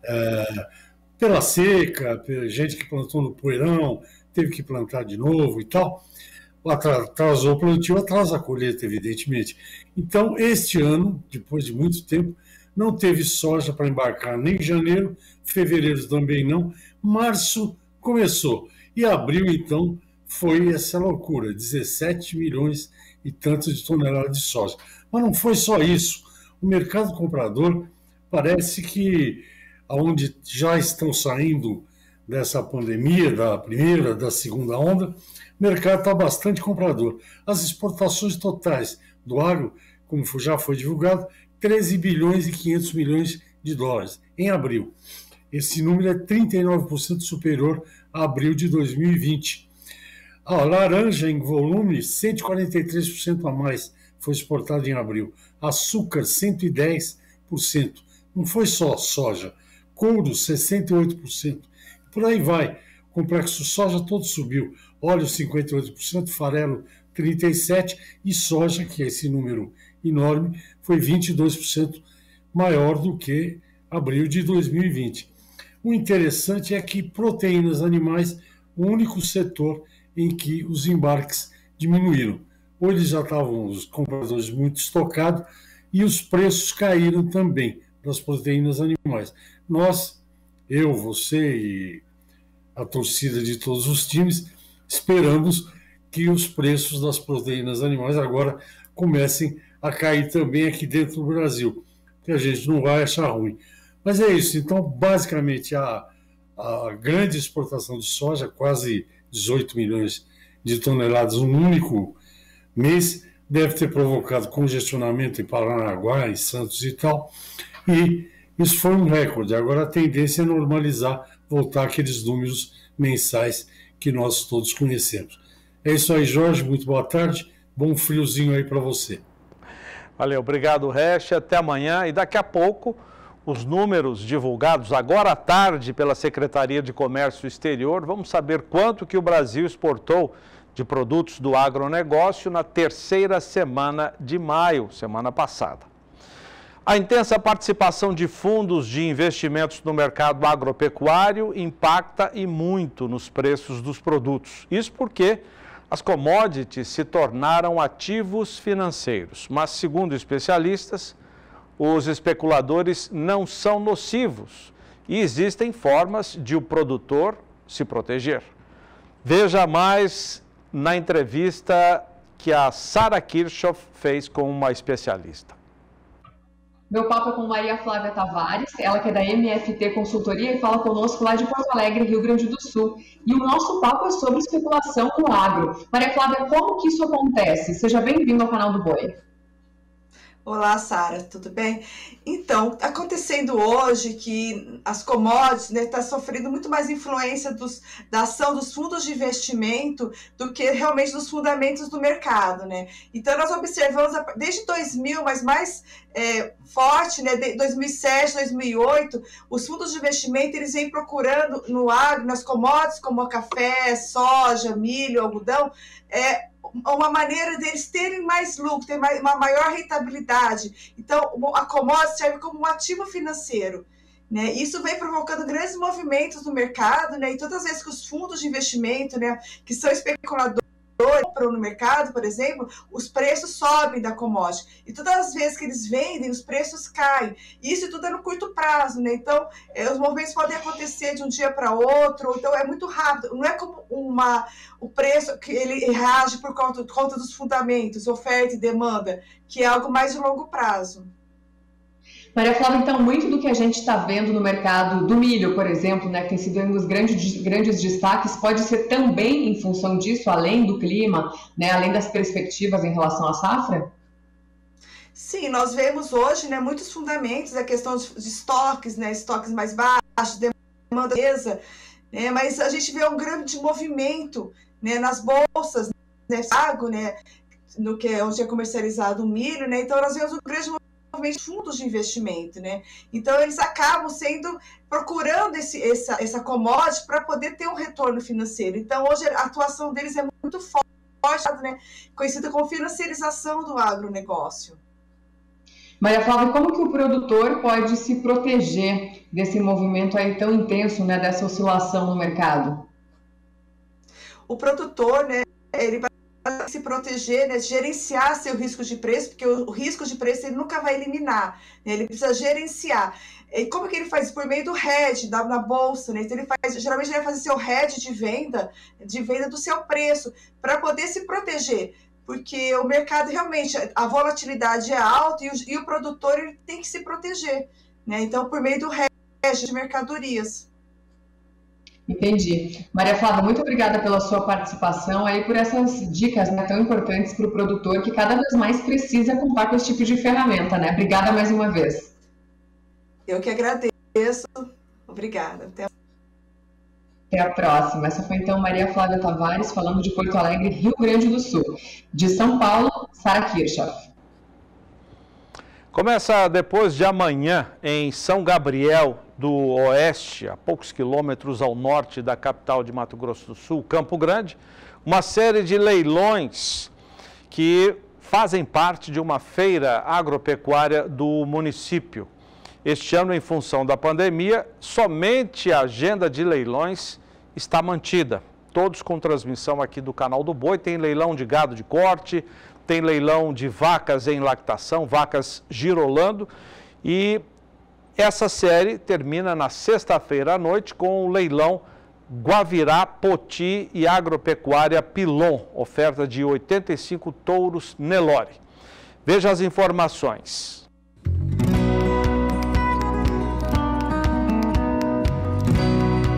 é, pela seca, pela gente que plantou no poeirão, teve que plantar de novo e tal, atrasou o plantio, atrasa a colheita, evidentemente. Então, este ano, depois de muito tempo, não teve soja para embarcar nem em janeiro, fevereiro também não, março começou. E abril, então, foi essa loucura, dezessete milhões e tantos de toneladas de soja. Mas não foi só isso. O mercado comprador parece que, onde já estão saindo dessa pandemia, da primeira, da segunda onda, o mercado está bastante comprador. As exportações totais do agro, como já foi divulgado, treze bilhões e quinhentos milhões de dólares em abril. Esse número é trinta e nove por cento superior a abril de dois mil e vinte. A laranja, em volume, cento e quarenta e três por cento a mais foi exportado em abril. Açúcar, cento e dez por cento. Não foi só soja. Couro, sessenta e oito por cento. Por aí vai. O complexo soja todo subiu. Óleo, cinquenta e oito por cento. Farelo, trinta e sete por cento. E soja, que é esse número enorme, foi vinte e dois por cento maior do que abril de dois mil e vinte. O interessante é que proteínas animais, o único setor em que os embarques diminuíram. Ou eles já estavam, os compradores, muito estocados e os preços caíram também das proteínas animais. Nós, eu, você e a torcida de todos os times, esperamos que os preços das proteínas animais agora comecem a cair também aqui dentro do Brasil, que a gente não vai achar ruim. Mas é isso, então, basicamente, a, a grande exportação de soja, quase dezoito milhões de toneladas num único mês, deve ter provocado congestionamento em Paranaguá, em Santos e tal, e isso foi um recorde. Agora a tendência é normalizar, voltar àqueles números mensais que nós todos conhecemos. É isso aí, Jorge, muito boa tarde, bom friozinho aí para você. Valeu, obrigado, Resch, até amanhã. E daqui a pouco, os números divulgados agora à tarde pela Secretaria de Comércio Exterior, vamos saber quanto que o Brasil exportou de produtos do agronegócio na terceira semana de maio, semana passada. A intensa participação de fundos de investimentos no mercado agropecuário impacta e muito nos preços dos produtos. Isso porque as commodities se tornaram ativos financeiros, mas, segundo especialistas, os especuladores não são nocivos e existem formas de o produtor se proteger. Veja mais na entrevista que a Sara Kirchhoff fez com uma especialista. Meu papo é com Maria Flávia Tavares, ela que é da M F T Consultoria e fala conosco lá de Porto Alegre, Rio Grande do Sul. E o nosso papo é sobre especulação no agro. Maria Flávia, como que isso acontece? Seja bem-vindo ao canal do Boi. Olá, Sara, tudo bem? Então, acontecendo hoje que as commodities estão, né, tá sofrendo muito mais influência dos, da ação dos fundos de investimento do que realmente dos fundamentos do mercado, né? Então, nós observamos desde dois mil, mas mais é, forte, né, de dois mil e sete, dois mil e oito, os fundos de investimento eles vêm procurando no agro, nas commodities como café, soja, milho, algodão, é, uma maneira deles terem mais lucro, ter mais, uma maior rentabilidade. Então, a commodity serve como um ativo financeiro, né? Isso vem provocando grandes movimentos no mercado, né? E todas as vezes que os fundos de investimento, né, que são especuladores, compram no mercado, por exemplo, os preços sobem da commodity. E todas as vezes que eles vendem, os preços caem. E isso tudo é no curto prazo, né? Então, é, os movimentos podem acontecer de um dia para outro, então é muito rápido. Não é como uma, o preço que ele reage por conta, por conta dos fundamentos, oferta e demanda, que é algo mais de longo prazo. Maria Flávia, então, muito do que a gente está vendo no mercado do milho, por exemplo, né, que tem sido um dos grandes, grandes destaques, pode ser também em função disso, além do clima, né, além das perspectivas em relação à safra? Sim, nós vemos hoje, né, muitos fundamentos, a questão de, de estoques, né, estoques mais baixos, demanda mesa, né, mas a gente vê um grande movimento, né, nas bolsas, né, pago, né, no que é onde é comercializado o milho, né, então nós vemos um grande movimento fundos de investimento, né? Então eles acabam sendo procurando esse, essa, essa commodity para poder ter um retorno financeiro. Então hoje a atuação deles é muito forte, né? Conhecida como financiarização do agronegócio. Maria Flávia, como que o produtor pode se proteger desse movimento aí tão intenso, né? Dessa oscilação no mercado? O produtor, né? Ele vai se proteger, né, gerenciar seu risco de preço, porque o, o risco de preço ele nunca vai eliminar, né, ele precisa gerenciar. E como que ele faz? Por meio do hedge, da, na bolsa, né? Então ele faz, geralmente ele vai fazer seu hedge de venda, de venda do seu preço, para poder se proteger, porque o mercado realmente, a volatilidade é alta e o, e o produtor ele tem que se proteger, né? Então por meio do hedge de mercadorias. Entendi. Maria Flávia, muito obrigada pela sua participação aí, por essas dicas, né, tão importantes para o produtor que cada vez mais precisa contar com esse tipo de ferramenta, né? Obrigada mais uma vez. Eu que agradeço. Obrigada. Até a... Até a próxima. Essa foi então Maria Flávia Tavares falando de Porto Alegre, Rio Grande do Sul. De São Paulo, Sara Kirchhoff. Começa depois de amanhã em São Gabriel do Oeste, a poucos quilômetros ao norte da capital de Mato Grosso do Sul, Campo Grande, uma série de leilões que fazem parte de uma feira agropecuária do município. Este ano, em função da pandemia, somente a agenda de leilões está mantida. Todos com transmissão aqui do canal do Boi. Tem leilão de gado de corte, tem leilão de vacas em lactação, vacas girolando, e essa série termina na sexta-feira à noite com o leilão Guavirá, Poti e Agropecuária Pilon, oferta de oitenta e cinco touros Nelore. Veja as informações.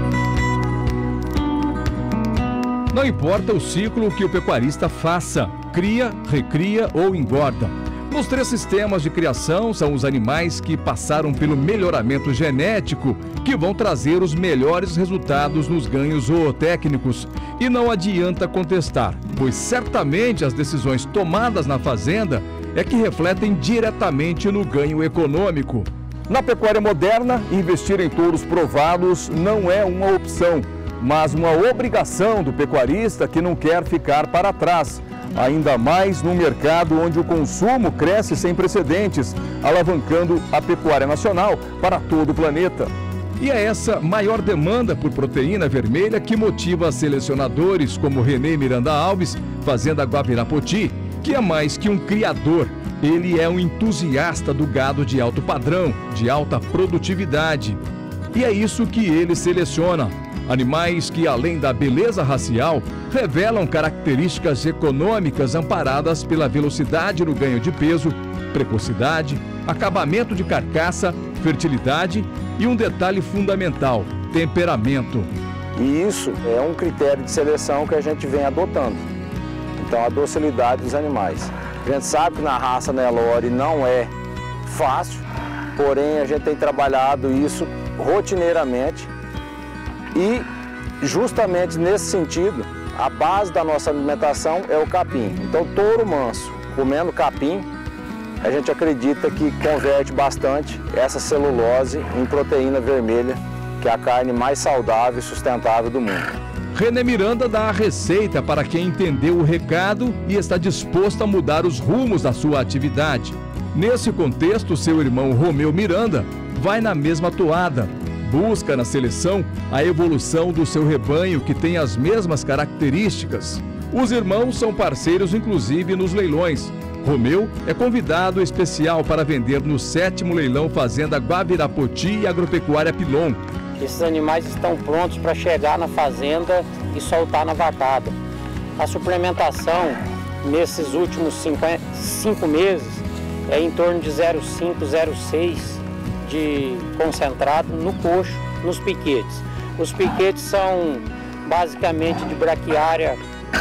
Não importa o ciclo que o pecuarista faça, cria, recria ou engorda. Nos três sistemas de criação, são os animais que passaram pelo melhoramento genético que vão trazer os melhores resultados nos ganhos zootécnicos. E não adianta contestar, pois certamente as decisões tomadas na fazenda é que refletem diretamente no ganho econômico. Na pecuária moderna, investir em touros provados não é uma opção, mas uma obrigação do pecuarista que não quer ficar para trás. Ainda mais num mercado onde o consumo cresce sem precedentes, alavancando a pecuária nacional para todo o planeta. E é essa maior demanda por proteína vermelha que motiva selecionadores como René Miranda Alves, Fazenda Guavirapoti, que é mais que um criador. Ele é um entusiasta do gado de alto padrão, de alta produtividade. E é isso que ele seleciona. Animais que, além da beleza racial, revelam características econômicas amparadas pela velocidade no ganho de peso, precocidade, acabamento de carcaça, fertilidade e um detalhe fundamental, temperamento. E isso é um critério de seleção que a gente vem adotando. Então, a docilidade dos animais. A gente sabe que na raça Nelore não é fácil, porém a gente tem trabalhado isso rotineiramente. E, justamente nesse sentido, a base da nossa alimentação é o capim. Então, touro manso, comendo capim, a gente acredita que converte bastante essa celulose em proteína vermelha, que é a carne mais saudável e sustentável do mundo. René Miranda dá a receita para quem entendeu o recado e está disposto a mudar os rumos da sua atividade. Nesse contexto, seu irmão Romeu Miranda vai na mesma toada. Busca na seleção a evolução do seu rebanho, que tem as mesmas características. Os irmãos são parceiros, inclusive, nos leilões. Romeu é convidado especial para vender no sétimo leilão Fazenda Guavirapoti e Agropecuária Pilon. Esses animais estão prontos para chegar na fazenda e soltar na vacada. A suplementação nesses últimos cinco meses é em torno de zero vírgula cinco, zero vírgula seis de concentrado no coxo, nos piquetes. Os piquetes são basicamente de braquiária,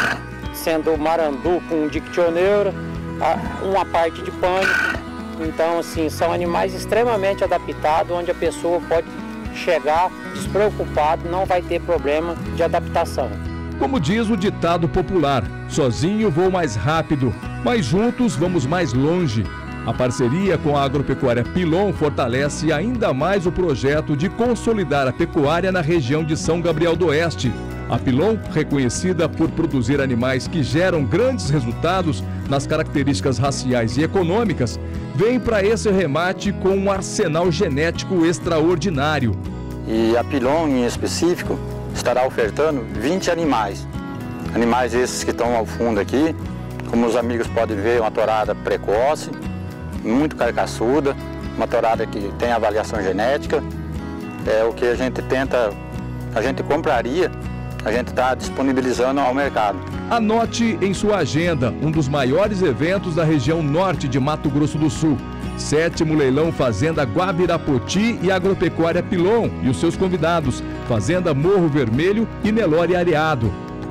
sendo marandu com dictioneura, uma parte de pânico. Então, assim, são animais extremamente adaptados, onde a pessoa pode chegar despreocupado, não vai ter problema de adaptação. Como diz o ditado popular, sozinho vou mais rápido, mas juntos vamos mais longe. A parceria com a Agropecuária Pilon fortalece ainda mais o projeto de consolidar a pecuária na região de São Gabriel do Oeste. A Pilon, reconhecida por produzir animais que geram grandes resultados nas características raciais e econômicas, vem para esse remate com um arsenal genético extraordinário. E a Pilon, em específico, estará ofertando vinte animais. Animais esses que estão ao fundo aqui, como os amigos podem ver, uma tourada precoce, muito carcaçuda, uma tourada que tem avaliação genética. É o que a gente tenta, a gente compraria, a gente está disponibilizando ao mercado. Anote em sua agenda um dos maiores eventos da região norte de Mato Grosso do Sul. Sétimo leilão Fazenda Guavirapoti e Agropecuária Pilon e os seus convidados, Fazenda Morro Vermelho e Nelore Areado.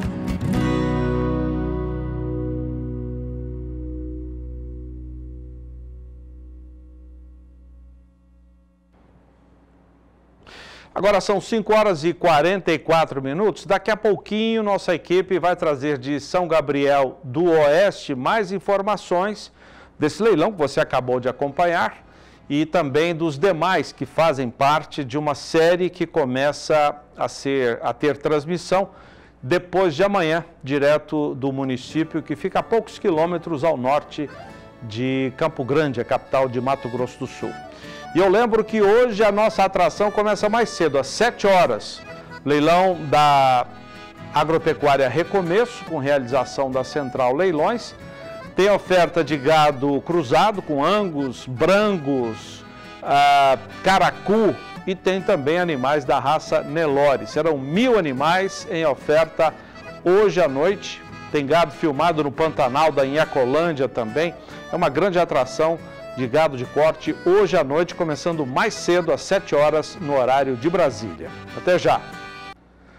Agora são cinco horas e quarenta e quatro minutos. Daqui a pouquinho, nossa equipe vai trazer de São Gabriel do Oeste mais informações desse leilão que você acabou de acompanhar e também dos demais que fazem parte de uma série que começa a, ser, a ter transmissão depois de amanhã, direto do município que fica a poucos quilômetros ao norte de Campo Grande, a capital de Mato Grosso do Sul. E eu lembro que hoje a nossa atração começa mais cedo, às sete horas. Leilão da Agropecuária Recomeço, com realização da Central Leilões. Tem oferta de gado cruzado, com angus, brangos, ah, caracu e tem também animais da raça Nelore. Serão mil animais em oferta hoje à noite. Tem gado filmado no Pantanal da Inhacolândia também. É uma grande atração de gado de corte hoje à noite, começando mais cedo, às sete horas, no horário de Brasília. Até já!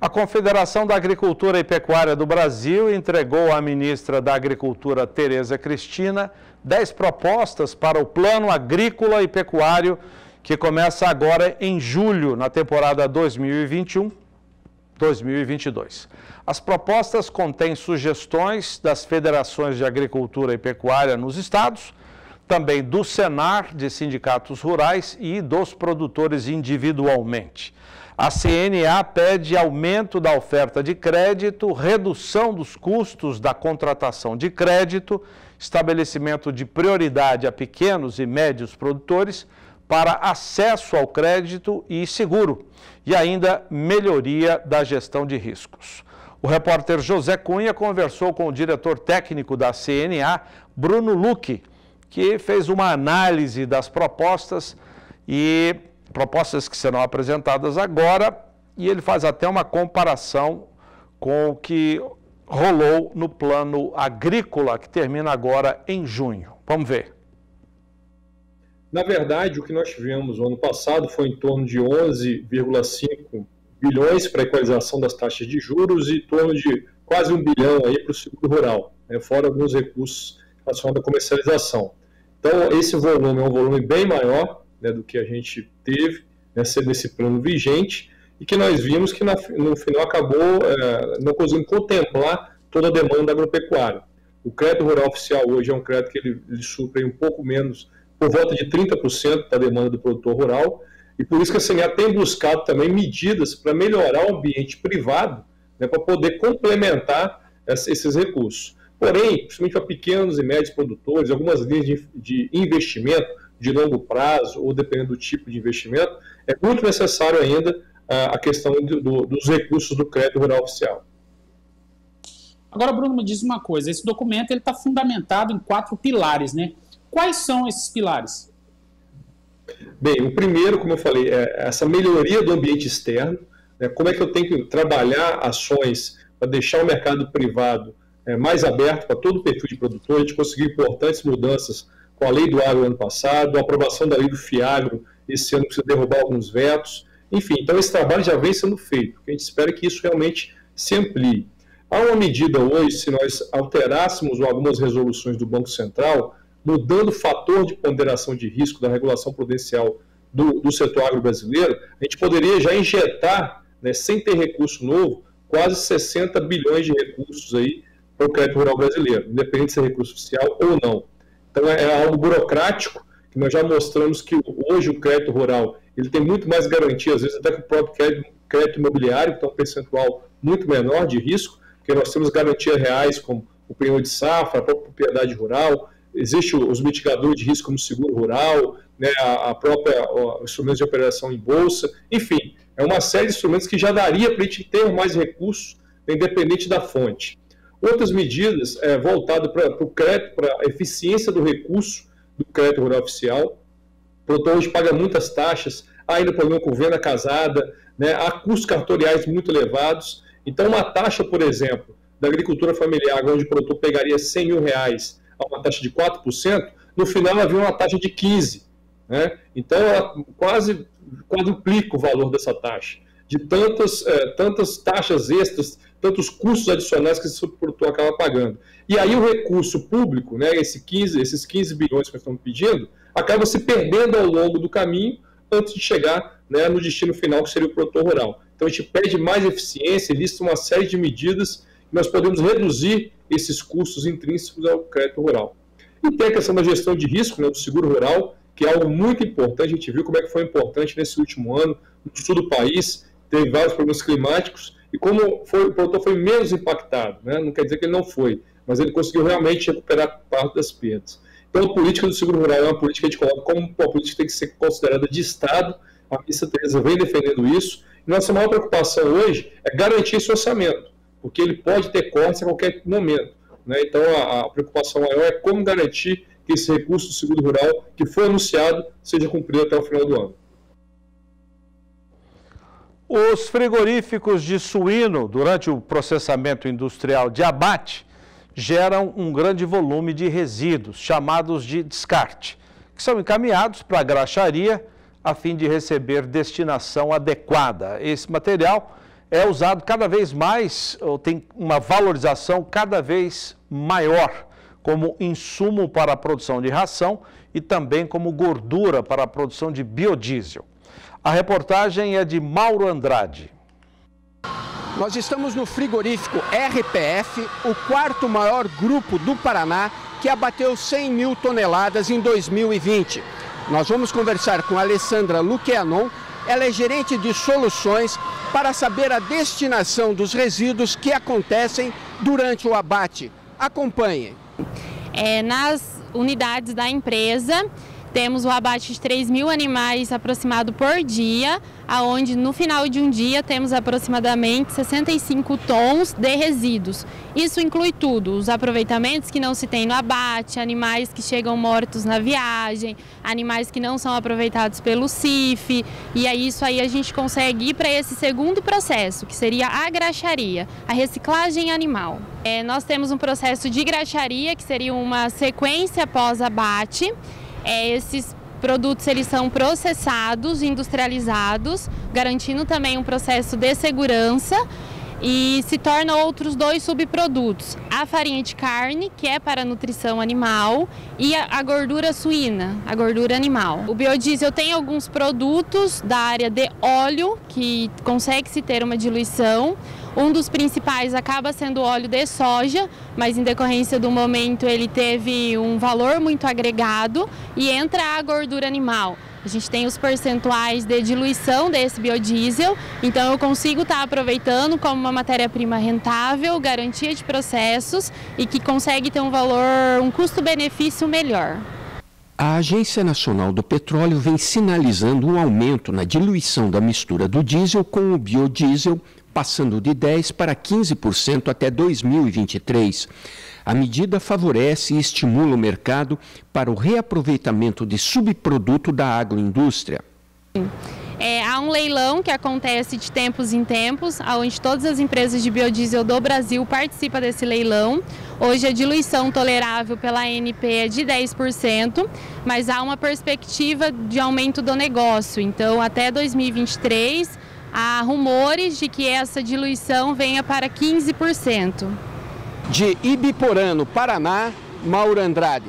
A Confederação da Agricultura e Pecuária do Brasil entregou à ministra da Agricultura, Tereza Cristina, dez propostas para o Plano Agrícola e Pecuário, que começa agora em julho, na temporada dois mil e vinte e um, dois mil e vinte e dois. As propostas contêm sugestões das federações de agricultura e pecuária nos estados, também do Senar, de sindicatos rurais e dos produtores individualmente. A C N A pede aumento da oferta de crédito, redução dos custos da contratação de crédito, estabelecimento de prioridade a pequenos e médios produtores para acesso ao crédito e seguro, e ainda melhoria da gestão de riscos. O repórter José Cunha conversou com o diretor técnico da C N A, Bruno Luque, que fez uma análise das propostas e propostas que serão apresentadas agora, e ele faz até uma comparação com o que rolou no plano agrícola, que termina agora em junho. Vamos ver. Na verdade, o que nós tivemos no ano passado foi em torno de onze vírgula cinco bilhões para a equalização das taxas de juros e em torno de quase um bilhão aí para o seguro rural, né, fora alguns recursos relacionados à comercialização. Então, esse volume é um volume bem maior, né, do que a gente teve, né, nesse plano vigente, e que nós vimos que na, no final acabou é, não conseguindo contemplar toda a demanda agropecuária. O crédito rural oficial hoje é um crédito que ele, ele supre um pouco menos, por volta de trinta por cento da demanda do produtor rural, e por isso que a C N A tem buscado também medidas para melhorar o ambiente privado, né, para poder complementar essa, esses recursos. Porém, principalmente para pequenos e médios produtores, algumas linhas de, de investimento de longo prazo, ou dependendo do tipo de investimento, é muito necessário ainda a, a questão do, do, dos recursos do crédito rural oficial. Agora, Bruno, me diz uma coisa, esse documento está fundamentado em quatro pilares, né? Quais são esses pilares? Bem, o primeiro, como eu falei, é essa melhoria do ambiente externo, né? Como é que eu tenho que trabalhar ações para deixar o mercado privado é, mais aberto para todo o perfil de produtor. A gente conseguiu importantes mudanças com a lei do agro ano passado, a aprovação da lei do FIAGRO esse ano precisa derrubar alguns vetos. Enfim, então esse trabalho já vem sendo feito. A gente espera que isso realmente se amplie. Há uma medida hoje, se nós alterássemos algumas resoluções do Banco Central, mudando o fator de ponderação de risco da regulação prudencial do, do setor agro brasileiro, a gente poderia já injetar, né, sem ter recurso novo, quase sessenta bilhões de recursos aí para o crédito rural brasileiro, independente se é recurso oficial ou não. Então é algo burocrático, que nós já mostramos que hoje o crédito rural ele tem muito mais garantia, às vezes até que o próprio crédito, crédito imobiliário, que tem um percentual muito menor de risco, porque nós temos garantias reais como o penhor de safra, a própria propriedade rural, existem os mitigadores de risco como seguro rural, né, a, a própria ó, instrumentos de operação em bolsa, enfim, é uma série de instrumentos que já daria para a gente ter mais recursos, independente da fonte. Outras medidas é, voltadas para o crédito, para a eficiência do recurso do crédito rural oficial. O produtor hoje paga muitas taxas, há ainda problema com venda casada, né, há custos cartoriais muito elevados. Então, uma taxa, por exemplo, da agricultura familiar, onde o produtor pegaria cem mil reais a uma taxa de quatro por cento, no final havia uma taxa de quinze por cento. Né? Então, ela quase quadruplica o valor dessa taxa, de tantas, é, tantas taxas extras, tantos custos adicionais que esse produtor acaba pagando. E aí o recurso público, né, esse quinze, esses quinze bilhões que nós estamos pedindo, acaba se perdendo ao longo do caminho antes de chegar, né, no destino final, que seria o produtor rural. Então a gente pede mais eficiência e lista uma série de medidas que nós podemos reduzir esses custos intrínsecos ao crédito rural. E tem a questão da gestão de risco, né, do seguro rural, que é algo muito importante. A gente viu como é que foi importante nesse último ano, no sul do país, teve vários problemas climáticos, e como foi, o produtor foi menos impactado, né? Não quer dizer que ele não foi, mas ele conseguiu realmente recuperar parte das perdas. Então a política do seguro rural é uma política que a gente coloca como uma política que tem que ser considerada de Estado. A ministra Tereza vem defendendo isso, e nossa maior preocupação hoje é garantir esse orçamento, porque ele pode ter cortes a qualquer momento, né? Então a, a preocupação maior é como garantir que esse recurso do seguro rural que foi anunciado seja cumprido até o final do ano. Os frigoríficos de suíno, durante o processamento industrial de abate, geram um grande volume de resíduos, chamados de descarte, que são encaminhados para a graxaria a fim de receber destinação adequada. Esse material é usado cada vvez mais, ou tem uma valorização cada vez maior como insumo para a produção de ração e também como gordura para a produção de biodiesel. A reportagem é de Mauro Andrade. Nós estamos no frigorífico R P F, o quarto maior grupo do Paraná, que abateu cem mil toneladas em dois mil e vinte. Nós vamos conversar com a Alessandra Luqueanon, ela é gerente de soluções, para saber a destinação dos resíduos que acontecem durante o abate. Acompanhe. É, nas unidades da empresa, temos o abate de três mil animais aproximado por dia, aonde no final de um dia temos aproximadamente sessenta e cinco tons de resíduos. Isso inclui tudo, os aproveitamentos que não se tem no abate, animais que chegam mortos na viagem, animais que não são aproveitados pelo C I F, e aí isso aí a gente consegue ir para esse segundo processo, que seria a graxaria, a reciclagem animal. É, nós temos um processo de graxaria, que seria uma sequência pós-abate. É, esses produtos eles são processados, industrializados, garantindo também um processo de segurança, e se tornam outros dois subprodutos: a farinha de carne, que é para a nutrição animal, e a, a gordura suína, a gordura animal. O biodiesel tem alguns produtos da área de óleo que consegue-se ter uma diluição. Um dos principais acaba sendo o óleo de soja, mas em decorrência do momento ele teve um valor muito agregado, e entra a gordura animal. A gente tem os percentuais de diluição desse biodiesel, então eu consigo estar aproveitando como uma matéria-prima rentável, garantia de processos e que consegue ter um valor, um custo-benefício melhor. A Agência Nacional do Petróleo vem sinalizando um aumento na diluição da mistura do diesel com o biodiesel, passando de dez por cento para quinze por cento até dois mil e vinte e três. A medida favorece e estimula o mercado para o reaproveitamento de subproduto da agroindústria. É, há um leilão que acontece de tempos em tempos, onde todas as empresas de biodiesel do Brasil participam desse leilão. Hoje a diluição tolerável pela A N P é de dez por cento, mas há uma perspectiva de aumento do negócio. Então, até dois mil e vinte e três, há rumores de que essa diluição venha para quinze por cento. De Ibiporã, no Paraná, Mauro Andrade.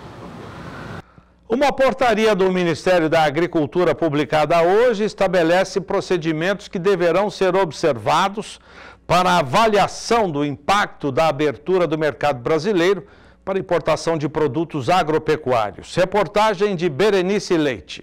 Uma portaria do Ministério da Agricultura publicada hoje estabelece procedimentos que deverão ser observados para a avaliação do impacto da abertura do mercado brasileiro para importação de produtos agropecuários. Reportagem de Berenice Leite.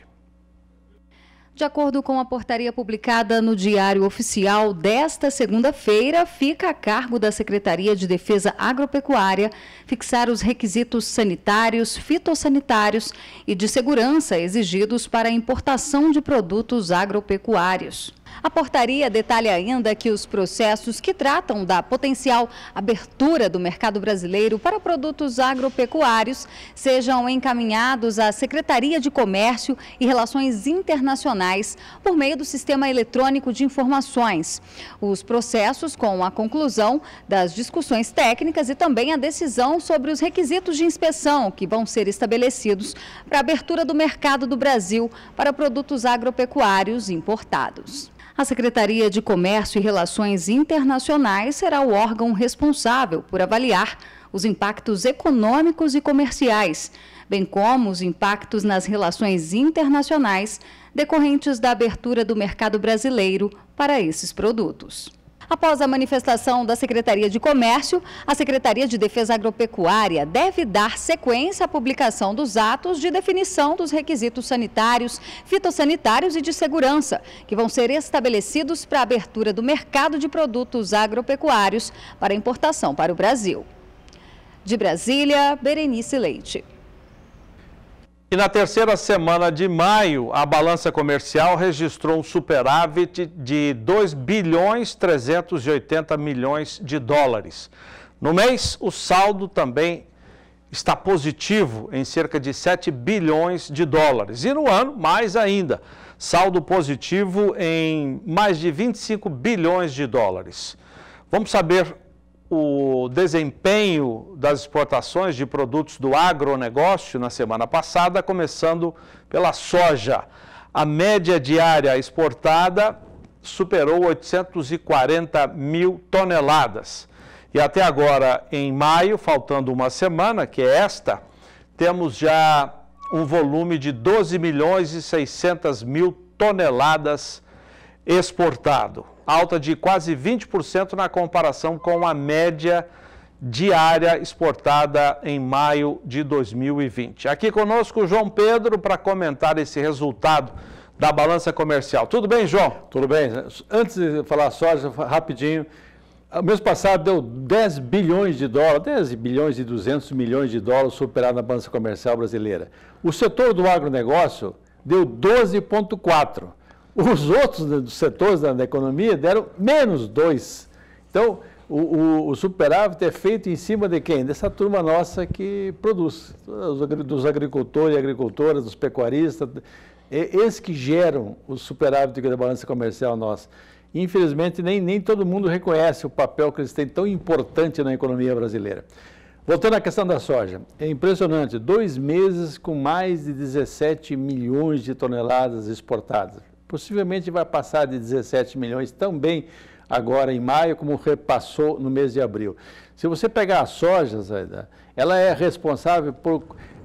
De acordo com a portaria publicada no Diário Oficial desta segunda-feira, fica a cargo da Secretaria de Defesa Agropecuária fixar os requisitos sanitários, fitossanitários e de segurança exigidos para a importação de produtos agropecuários. A portaria detalha ainda que os processos que tratam da potencial abertura do mercado brasileiro para produtos agropecuários sejam encaminhados à Secretaria de Comércio e Relações Internacionais por meio do Sistema Eletrônico de Informações. Os processos com a conclusão das discussões técnicas e também a decisão sobre os requisitos de inspeção que vão ser estabelecidos para a abertura do mercado do Brasil para produtos agropecuários importados. A Secretaria de Comércio e Relações Internacionais será o órgão responsável por avaliar os impactos econômicos e comerciais, bem como os impactos nas relações internacionais decorrentes da abertura do mercado brasileiro para esses produtos. Após a manifestação da Secretaria de Comércio, a Secretaria de Defesa Agropecuária deve dar sequência à publicação dos atos de definição dos requisitos sanitários, fitossanitários e de segurança, que vão ser estabelecidos para a abertura do mercado de produtos agropecuários para importação para o Brasil. De Brasília, Berenice Leite. E na terceira semana de maio, a balança comercial registrou um superávit de dois bilhões trezentos e oitenta milhões de dólares. No mês, o saldo também está positivo em cerca de sete bilhões de dólares. E no ano, mais ainda, saldo positivo em mais de vinte e cinco bilhões de dólares. Vamos saber o desempenho das exportações de produtos do agronegócio na semana passada, começando pela soja. A média diária exportada superou oitocentos e quarenta mil toneladas. E até agora, em maio, faltando uma semana, que é esta, temos já um volume de doze milhões e seiscentas mil toneladas exportado, alta de quase vinte por cento na comparação com a média diária exportada em maio de dois mil e vinte. Aqui conosco o João Pedro para comentar esse resultado da balança comercial. Tudo bem, João? Tudo bem. Antes de falar soja, rapidinho, o mês passado deu dez bilhões de dólares, dez bilhões e duzentos milhões de dólares superado na balança comercial brasileira. O setor do agronegócio deu doze vírgula quatro. Os outros setores da economia deram menos dois. Então, o, o, o superávit é feito em cima de quem? Dessa turma nossa que produz, dos agricultores e agricultoras, dos pecuaristas, esses que geram o superávit da balança comercial nossa. Infelizmente, nem, nem todo mundo reconhece o papel que eles têm tão importante na economia brasileira. Voltando à questão da soja, é impressionante, dois meses com mais de dezessete milhões de toneladas exportadas. Possivelmente vai passar de dezessete milhões também agora em maio, como repassou no mês de abril. Se você pegar a soja, Zaida, ela é responsável por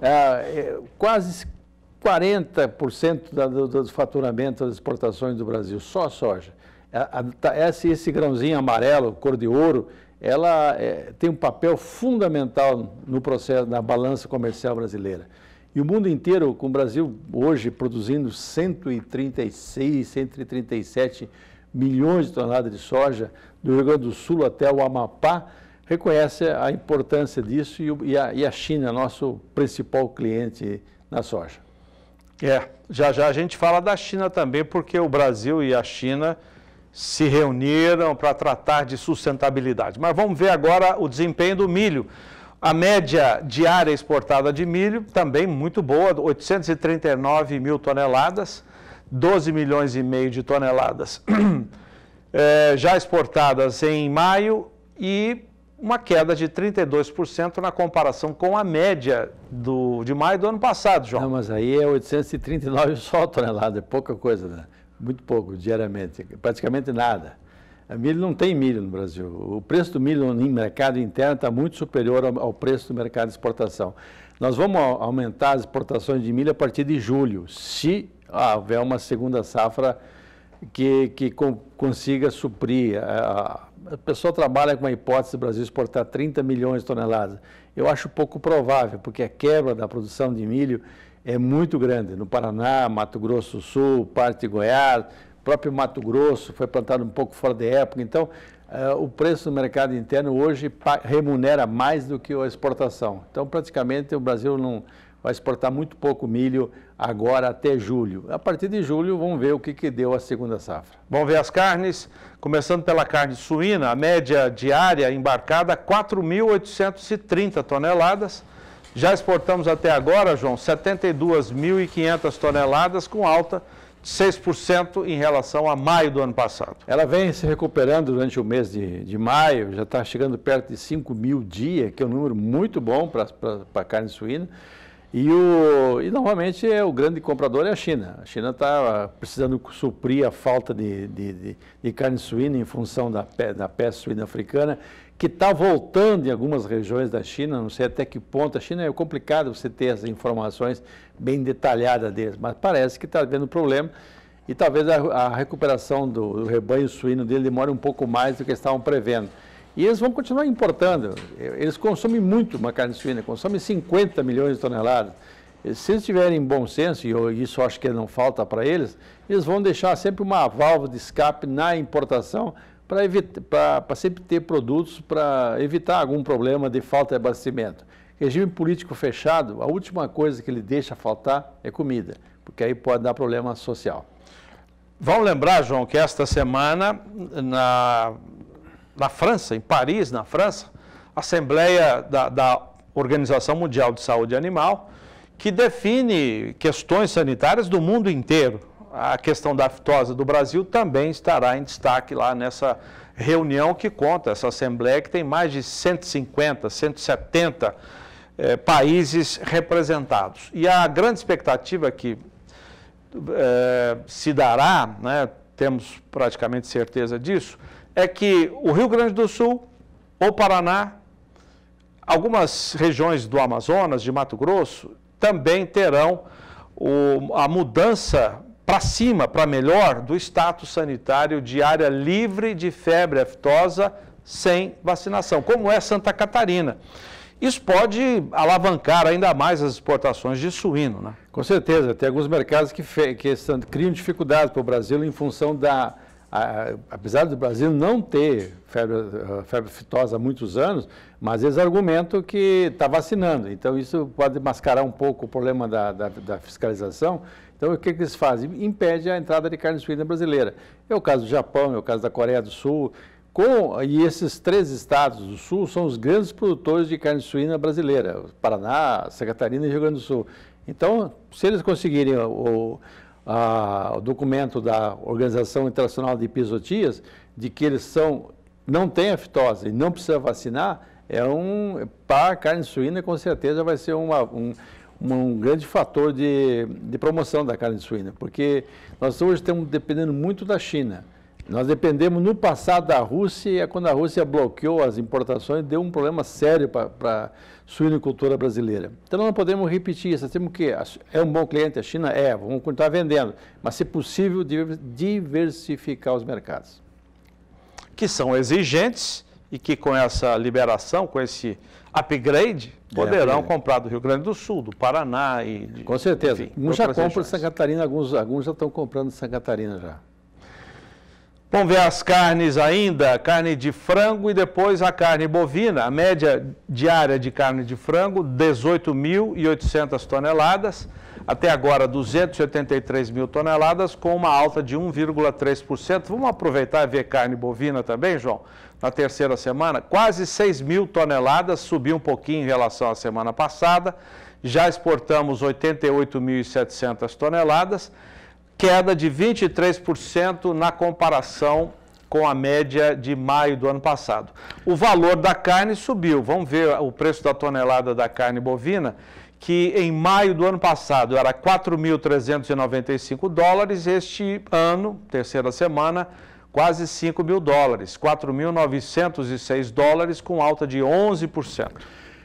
é, quase quarenta por cento da, do, do faturamento das exportações do Brasil, só a soja. A, a, esse, esse grãozinho amarelo, cor de ouro, ela é, tem um papel fundamental no processo, na balança comercial brasileira. E o mundo inteiro, com o Brasil hoje produzindo cento e trinta e seis, cento e trinta e sete milhões de toneladas de soja, do Rio Grande do Sul até o Amapá, reconhece a importância disso e, o, e, a, e a China, nosso principal cliente na soja. É, já já a gente fala da China também, porque o Brasil e a China se reuniram para tratar de sustentabilidade. Mas vamos ver agora o desempenho do milho. A média diária exportada de milho também muito boa, oitocentos e trinta e nove mil toneladas, doze milhões e meio de toneladas é, já exportadas em maio e uma queda de trinta e dois por cento na comparação com a média do, de maio do ano passado, João. Não, mas aí é oitocentos e trinta e nove só toneladas, é pouca coisa, né? Muito pouco, diariamente, praticamente nada. A milho não tem milho no Brasil. O preço do milho no mercado interno está muito superior ao, ao preço do mercado de exportação. Nós vamos aumentar as exportações de milho a partir de julho, se houver uma segunda safra que, que com, consiga suprir. A, a pessoa trabalha com a hipótese do Brasil exportar trinta milhões de toneladas. Eu acho pouco provável, porque a quebra da produção de milho é muito grande. No Paraná, Mato Grosso do Sul, parte de Goiás, próprio Mato Grosso foi plantado um pouco fora de época. Então, uh, o preço no mercado interno hoje remunera mais do que a exportação. Então, praticamente, o Brasil não vai exportar muito pouco milho agora até julho. A partir de julho, vamos ver o que, que deu a segunda safra. Vamos ver as carnes. Começando pela carne suína, a média diária embarcada, quatro mil oitocentos e trinta toneladas. Já exportamos até agora, João, setenta e duas mil e quinhentas toneladas, com alta de seis por cento em relação a maio do ano passado. Ela vem se recuperando durante o mês de, de maio, já está chegando perto de cinco mil dia, que é um número muito bom para a carne suína. E, o, e, normalmente, é, o grande comprador é a China. A China está precisando suprir a falta de, de, de, de carne suína em função da, da peste suína africana, que está voltando em algumas regiões da China, não sei até que ponto. A China é complicado você ter as informações bem detalhadas deles, mas parece que está havendo problema e talvez a, a recuperação do, do rebanho suíno dele demore um pouco mais do que eles estavam prevendo. E eles vão continuar importando. Eles consomem muito uma carne suína, consomem cinquenta milhões de toneladas. Se eles tiverem bom senso, e eu, isso acho que não falta para eles, eles vão deixar sempre uma válvula de escape na importação para sempre ter produtos para evitar algum problema de falta de abastecimento. Regime político fechado, a última coisa que ele deixa faltar é comida, porque aí pode dar problema social. Vamos lembrar, João, que esta semana, na, na França, em Paris, na França, a Assembleia da, da Organização Mundial de Saúde Animal, que define questões sanitárias do mundo inteiro. A questão da aftosa do Brasil também estará em destaque lá nessa reunião que conta, essa Assembleia que tem mais de cento e cinquenta, cento e setenta eh, países representados. E a grande expectativa que eh, se dará, né, temos praticamente certeza disso, é que o Rio Grande do Sul, o Paraná, algumas regiões do Amazonas, de Mato Grosso, também terão o, a mudança para cima, para melhor, do status sanitário de área livre de febre aftosa sem vacinação, como é Santa Catarina. Isso pode alavancar ainda mais as exportações de suíno, né? Com certeza, tem alguns mercados que, fe, que são, criam dificuldades para o Brasil em função da... A, apesar do Brasil não ter febre, febre aftosa há muitos anos, mas eles argumentam que está vacinando. Então, isso pode mascarar um pouco o problema da, da, da fiscalização. Então, o que, que eles fazem? Impede a entrada de carne suína brasileira. É o caso do Japão, é o caso da Coreia do Sul. Com, e esses três estados do Sul são os grandes produtores de carne suína brasileira. Paraná, Santa Catarina e Rio Grande do Sul. Então, se eles conseguirem o... A, o documento da Organização Internacional de Epizotias, de que eles são, não têm aftosa e não precisa vacinar, é um, para a carne suína, com certeza vai ser uma, um, um grande fator de, de promoção da carne suína, porque nós hoje estamos dependendo muito da China. Nós dependemos no passado da Rússia, e quando a Rússia bloqueou as importações, deu um problema sério para a suinocultura brasileira. Então, nós não podemos repetir isso. Nós temos que, é um bom cliente, a China é, vamos continuar vendendo, mas se possível, diversificar os mercados. Que são exigentes e que com essa liberação, com esse upgrade, poderão é, comprar do Rio Grande do Sul, do Paraná e... De, com certeza. Enfim, uns já compram de Santa Catarina, alguns, alguns já estão comprando de Santa Catarina já. Vamos ver as carnes ainda, carne de frango e depois a carne bovina. A média diária de carne de frango, dezoito mil e oitocentas toneladas. Até agora, duzentos e oitenta e três mil toneladas, com uma alta de um vírgula três por cento. Vamos aproveitar e ver carne bovina também, João? Na terceira semana, quase seis mil toneladas, subiu um pouquinho em relação à semana passada. Já exportamos oitenta e oito mil e setecentas toneladas. Queda de vinte e três por cento na comparação com a média de maio do ano passado. O valor da carne subiu. Vamos ver o preço da tonelada da carne bovina, que em maio do ano passado era quatro mil trezentos e noventa e cinco dólares, este ano, terceira semana, quase cinco mil dólares, quatro mil novecentos e seis dólares, com alta de onze por cento.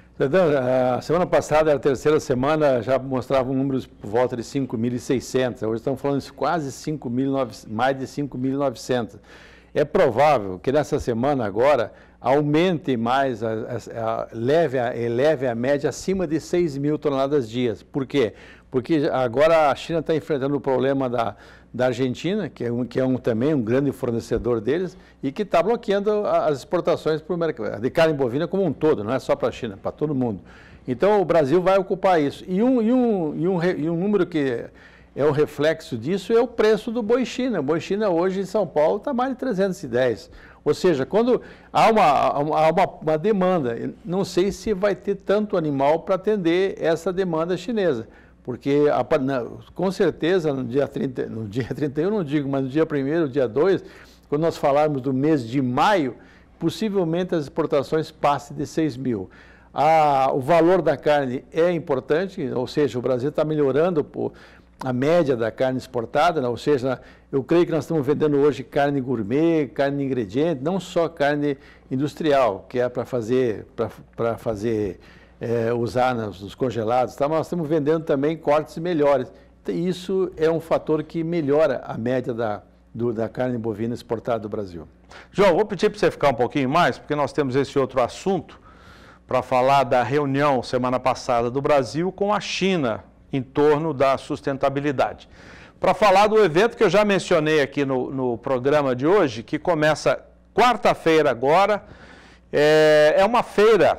A semana passada, a terceira semana, já mostrava números por volta de cinco mil e seiscentos. Hoje estamos falando de quase cinco mil e novecentos, mais de cinco mil e novecentos. É provável que nessa semana agora aumente mais, a, a, a, leve, a, eleve a média acima de seis mil toneladas dias. Por quê? Porque agora a China está enfrentando o problema da, da Argentina, que é, um, que é um, também um grande fornecedor deles, e que está bloqueando as exportações para o mercado de carne bovina como um todo, não é só para a China, para todo mundo. Então o Brasil vai ocupar isso. E um, e um, e um, e um número que é o reflexo disso é o preço do boi China. O boi China hoje em São Paulo está mais de trezentos e dez. Ou seja, quando há uma, há uma, uma demanda, não sei se vai ter tanto animal para atender essa demanda chinesa. Porque, a, com certeza, no dia, trinta, no dia trinta e um, não digo, mas no dia primeiro, dia dois, quando nós falarmos do mês de maio, possivelmente as exportações passem de seis mil. A, o valor da carne é importante, ou seja, o Brasil está melhorando por, a média da carne exportada, né? Ou seja, eu creio que nós estamos vendendo hoje carne gourmet, carne ingrediente, não só carne industrial, que é para fazer, para fazer... É, usar nos, nos congelados, tá? Mas nós estamos vendendo também cortes melhores. Isso é um fator que melhora a média da, do, da carne bovina exportada do Brasil. João, vou pedir para você ficar um pouquinho mais, porque nós temos esse outro assunto para falar da reunião semana passada do Brasil com a China em torno da sustentabilidade. Para falar do evento que eu já mencionei aqui no, no programa de hoje, que começa quarta-feira agora, é, é uma feira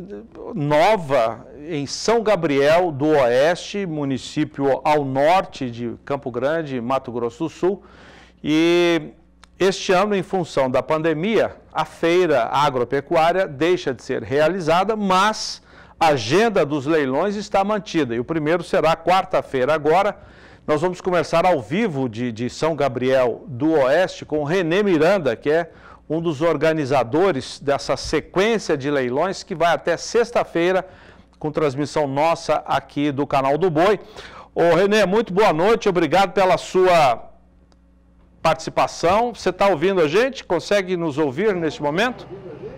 nova em São Gabriel do Oeste, município ao norte de Campo Grande, Mato Grosso do Sul. E este ano, em função da pandemia, a feira agropecuária deixa de ser realizada, mas a agenda dos leilões está mantida. E o primeiro será quarta-feira agora. Nós vamos conversar ao vivo de, de São Gabriel do Oeste com o Renê Miranda, que é um dos organizadores dessa sequência de leilões que vai até sexta-feira, com transmissão nossa aqui do Canal do Boi. Ô Renê, muito boa noite, obrigado pela sua participação. Você está ouvindo a gente? Consegue nos ouvir neste momento?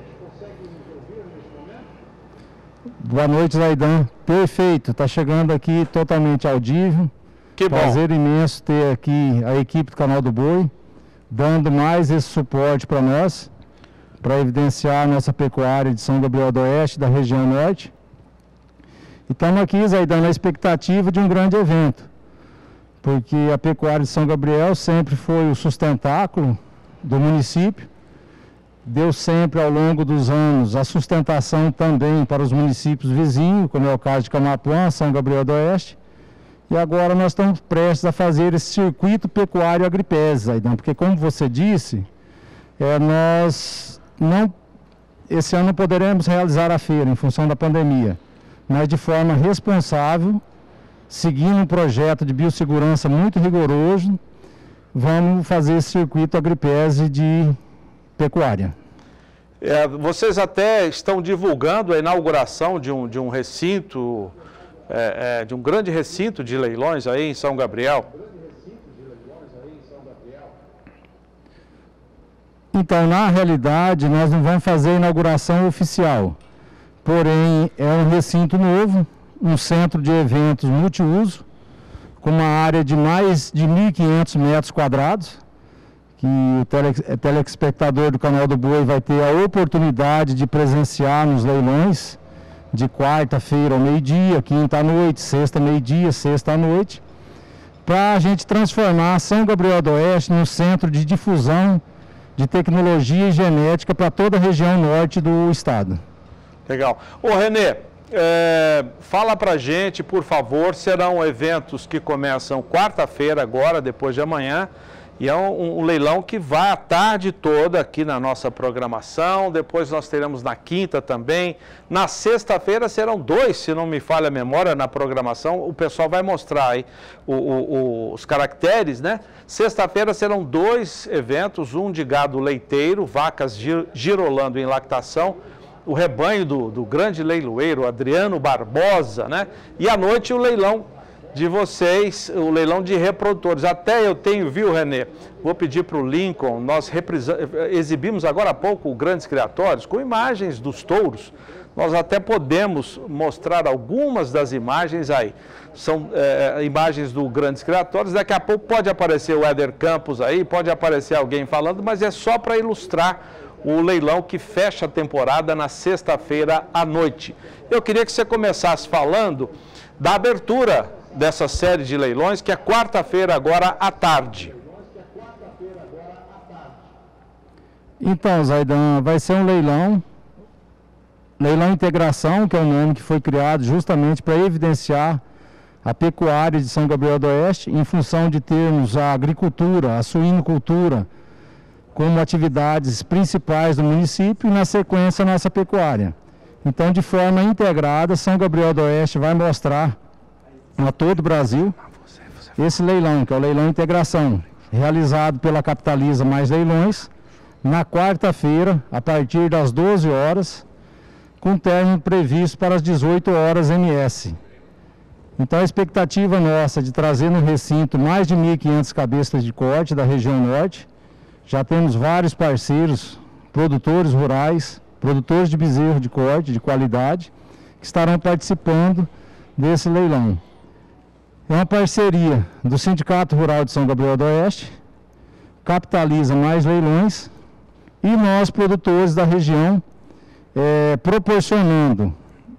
Boa noite, Zaidan. Perfeito, está chegando aqui totalmente audível. Que bom. Prazer imenso ter aqui a equipe do Canal do Boi, dando mais esse suporte para nós, para evidenciar a nossa pecuária de São Gabriel do Oeste, da região norte. E estamos aqui, Zaidan, na expectativa de um grande evento, porque a pecuária de São Gabriel sempre foi o sustentáculo do município, deu sempre ao longo dos anos a sustentação também para os municípios vizinhos, como é o caso de Camapuã, São Gabriel do Oeste. E agora nós estamos prestes a fazer esse circuito pecuário agripese, Zaidan, porque como você disse, é, nós não, esse ano não poderemos realizar a feira em função da pandemia, mas de forma responsável, seguindo um projeto de biossegurança muito rigoroso, vamos fazer esse circuito agripese de pecuária. É, vocês até estão divulgando a inauguração de um, de um recinto, é, é, de um grande recinto de leilões aí em São Gabriel. Então, na realidade, nós não vamos fazer a inauguração oficial, porém é um recinto novo, um centro de eventos multiuso, com uma área de mais de mil e quinhentos metros quadrados, que o tele, telespectador do Canal do Boi vai ter a oportunidade de presenciar nos leilões, de quarta-feira ao meio-dia, quinta à noite, sexta meio-dia, sexta à noite, para a gente transformar São Gabriel do Oeste num centro de difusão de tecnologia e genética para toda a região norte do estado. Legal. Ô Renê, é, fala pra gente, por favor, serão eventos que começam quarta-feira agora, depois de amanhã, e é um, um leilão que vai a tarde toda aqui na nossa programação, depois nós teremos na quinta também, na sexta-feira serão dois, se não me falha a memória, na programação, o pessoal vai mostrar aí o, o, os caracteres, né? Sexta-feira serão dois eventos, um de gado leiteiro, vacas gir, girolando em lactação, o rebanho do, do grande leiloeiro Adriano Barbosa, né? E à noite o leilão de vocês, o leilão de reprodutores. Até eu tenho, viu, Renê? Vou pedir para o Lincoln, nós exibimos agora há pouco o Grandes Criatórios com imagens dos touros. Nós até podemos mostrar algumas das imagens aí. São é, imagens do Grandes Criatórios. Daqui a pouco pode aparecer o Éder Campos aí, pode aparecer alguém falando, mas é só para ilustrar o leilão que fecha a temporada na sexta-feira à noite. Eu queria que você começasse falando da abertura dessa série de leilões, que é quarta-feira agora à tarde. Então, Zaidan, vai ser um leilão, leilão integração, que é um nome que foi criado justamente para evidenciar a pecuária de São Gabriel do Oeste, em função de termos a agricultura, a suinocultura, como atividades principais do município e, na sequência, a nossa pecuária. Então, de forma integrada, São Gabriel do Oeste vai mostrar a todo o Brasil esse leilão, que é o leilão integração, realizado pela Capitaliza Mais Leilões, na quarta-feira, a partir das doze horas, com término previsto para as dezoito horas M S. Então, a expectativa nossa de trazer no recinto mais de mil e quinhentas cabeças de corte da região norte. Já temos vários parceiros, produtores rurais, produtores de bezerro de corte, de qualidade, que estarão participando desse leilão. É uma parceria do Sindicato Rural de São Gabriel do Oeste, Capitaliza Mais Leilões e nós, produtores da região, é, proporcionando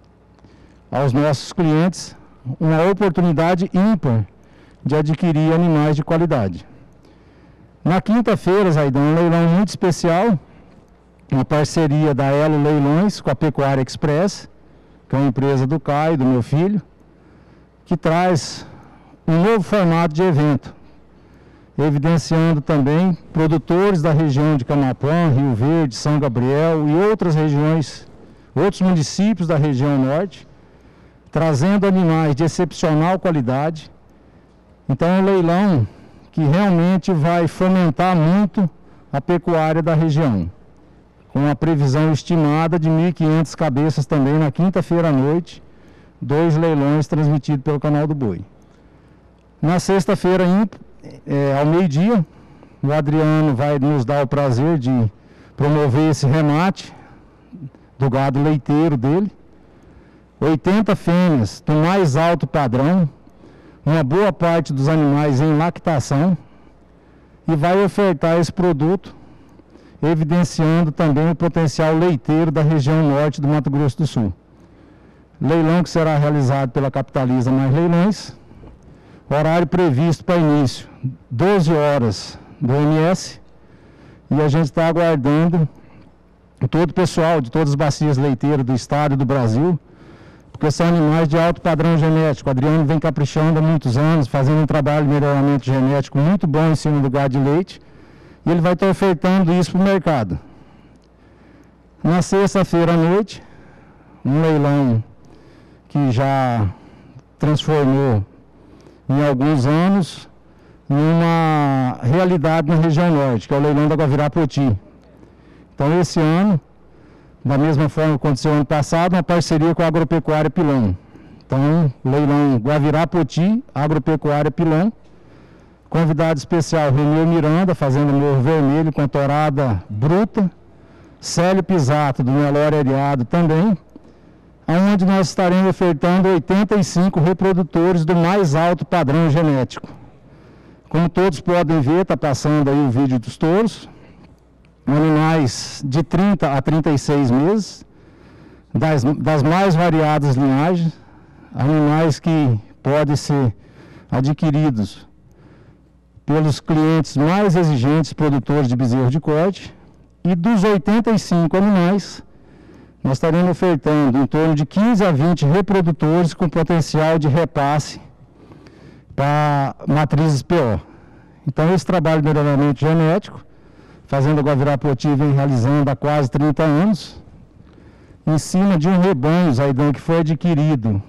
aos nossos clientes uma oportunidade ímpar de adquirir animais de qualidade. Na quinta-feira, Zaidan, um leilão muito especial, uma parceria da Elo Leilões com a Pecuária Express, que é uma empresa do Caio, do meu filho, que traz um novo formato de evento, evidenciando também produtores da região de Camapuã, Rio Verde, São Gabriel e outras regiões, outros municípios da região norte, trazendo animais de excepcional qualidade. Então é um leilão que realmente vai fomentar muito a pecuária da região, com a previsão estimada de mil e quinhentas cabeças também na quinta-feira à noite, dois leilões transmitidos pelo Canal do Boi. Na sexta-feira, é, ao meio-dia, o Adriano vai nos dar o prazer de promover esse remate do gado leiteiro dele. oitenta fêmeas do mais alto padrão, uma boa parte dos animais em lactação, e vai ofertar esse produto, evidenciando também o potencial leiteiro da região norte do Mato Grosso do Sul. Leilão que será realizado pela Capitaliza Mais Leilões, horário previsto para início, doze horas do M S, e a gente está aguardando todo o pessoal de todas as bacias leiteiras do estado e do Brasil, porque são animais de alto padrão genético. O Adriano vem caprichando há muitos anos, fazendo um trabalho de melhoramento genético muito bom em cima do gado de leite, e ele vai estar ofertando isso para o mercado. Na sexta-feira à noite, um leilão que já transformou em alguns anos numa realidade na região norte, que é o leilão da Guavirá-Poti. Então, esse ano, da mesma forma que aconteceu ano passado, uma parceria com a Agropecuária Pilão. Então, leilão Guavirá-Poti, Agropecuária Pilão. Convidado especial, Renê Miranda, fazendo Morro Vermelho com a torada bruta. Célio Pisato, do Nelore Ariado também. Onde nós estaremos ofertando oitenta e cinco reprodutores do mais alto padrão genético. Como todos podem ver, está passando aí o vídeo dos touros. Animais de trinta a trinta e seis meses, das, das mais variadas linhagens, animais que podem ser adquiridos pelos clientes mais exigentes produtores de bezerro de corte, e dos oitenta e cinco animais, nós estaremos ofertando em torno de quinze a vinte reprodutores com potencial de repasse para matrizes P O. Então, esse trabalho de melhoramento genético, Fazenda Guavirá-Poti vem realizando há quase trinta anos, em cima de um rebanho, Zaidan, que foi adquirido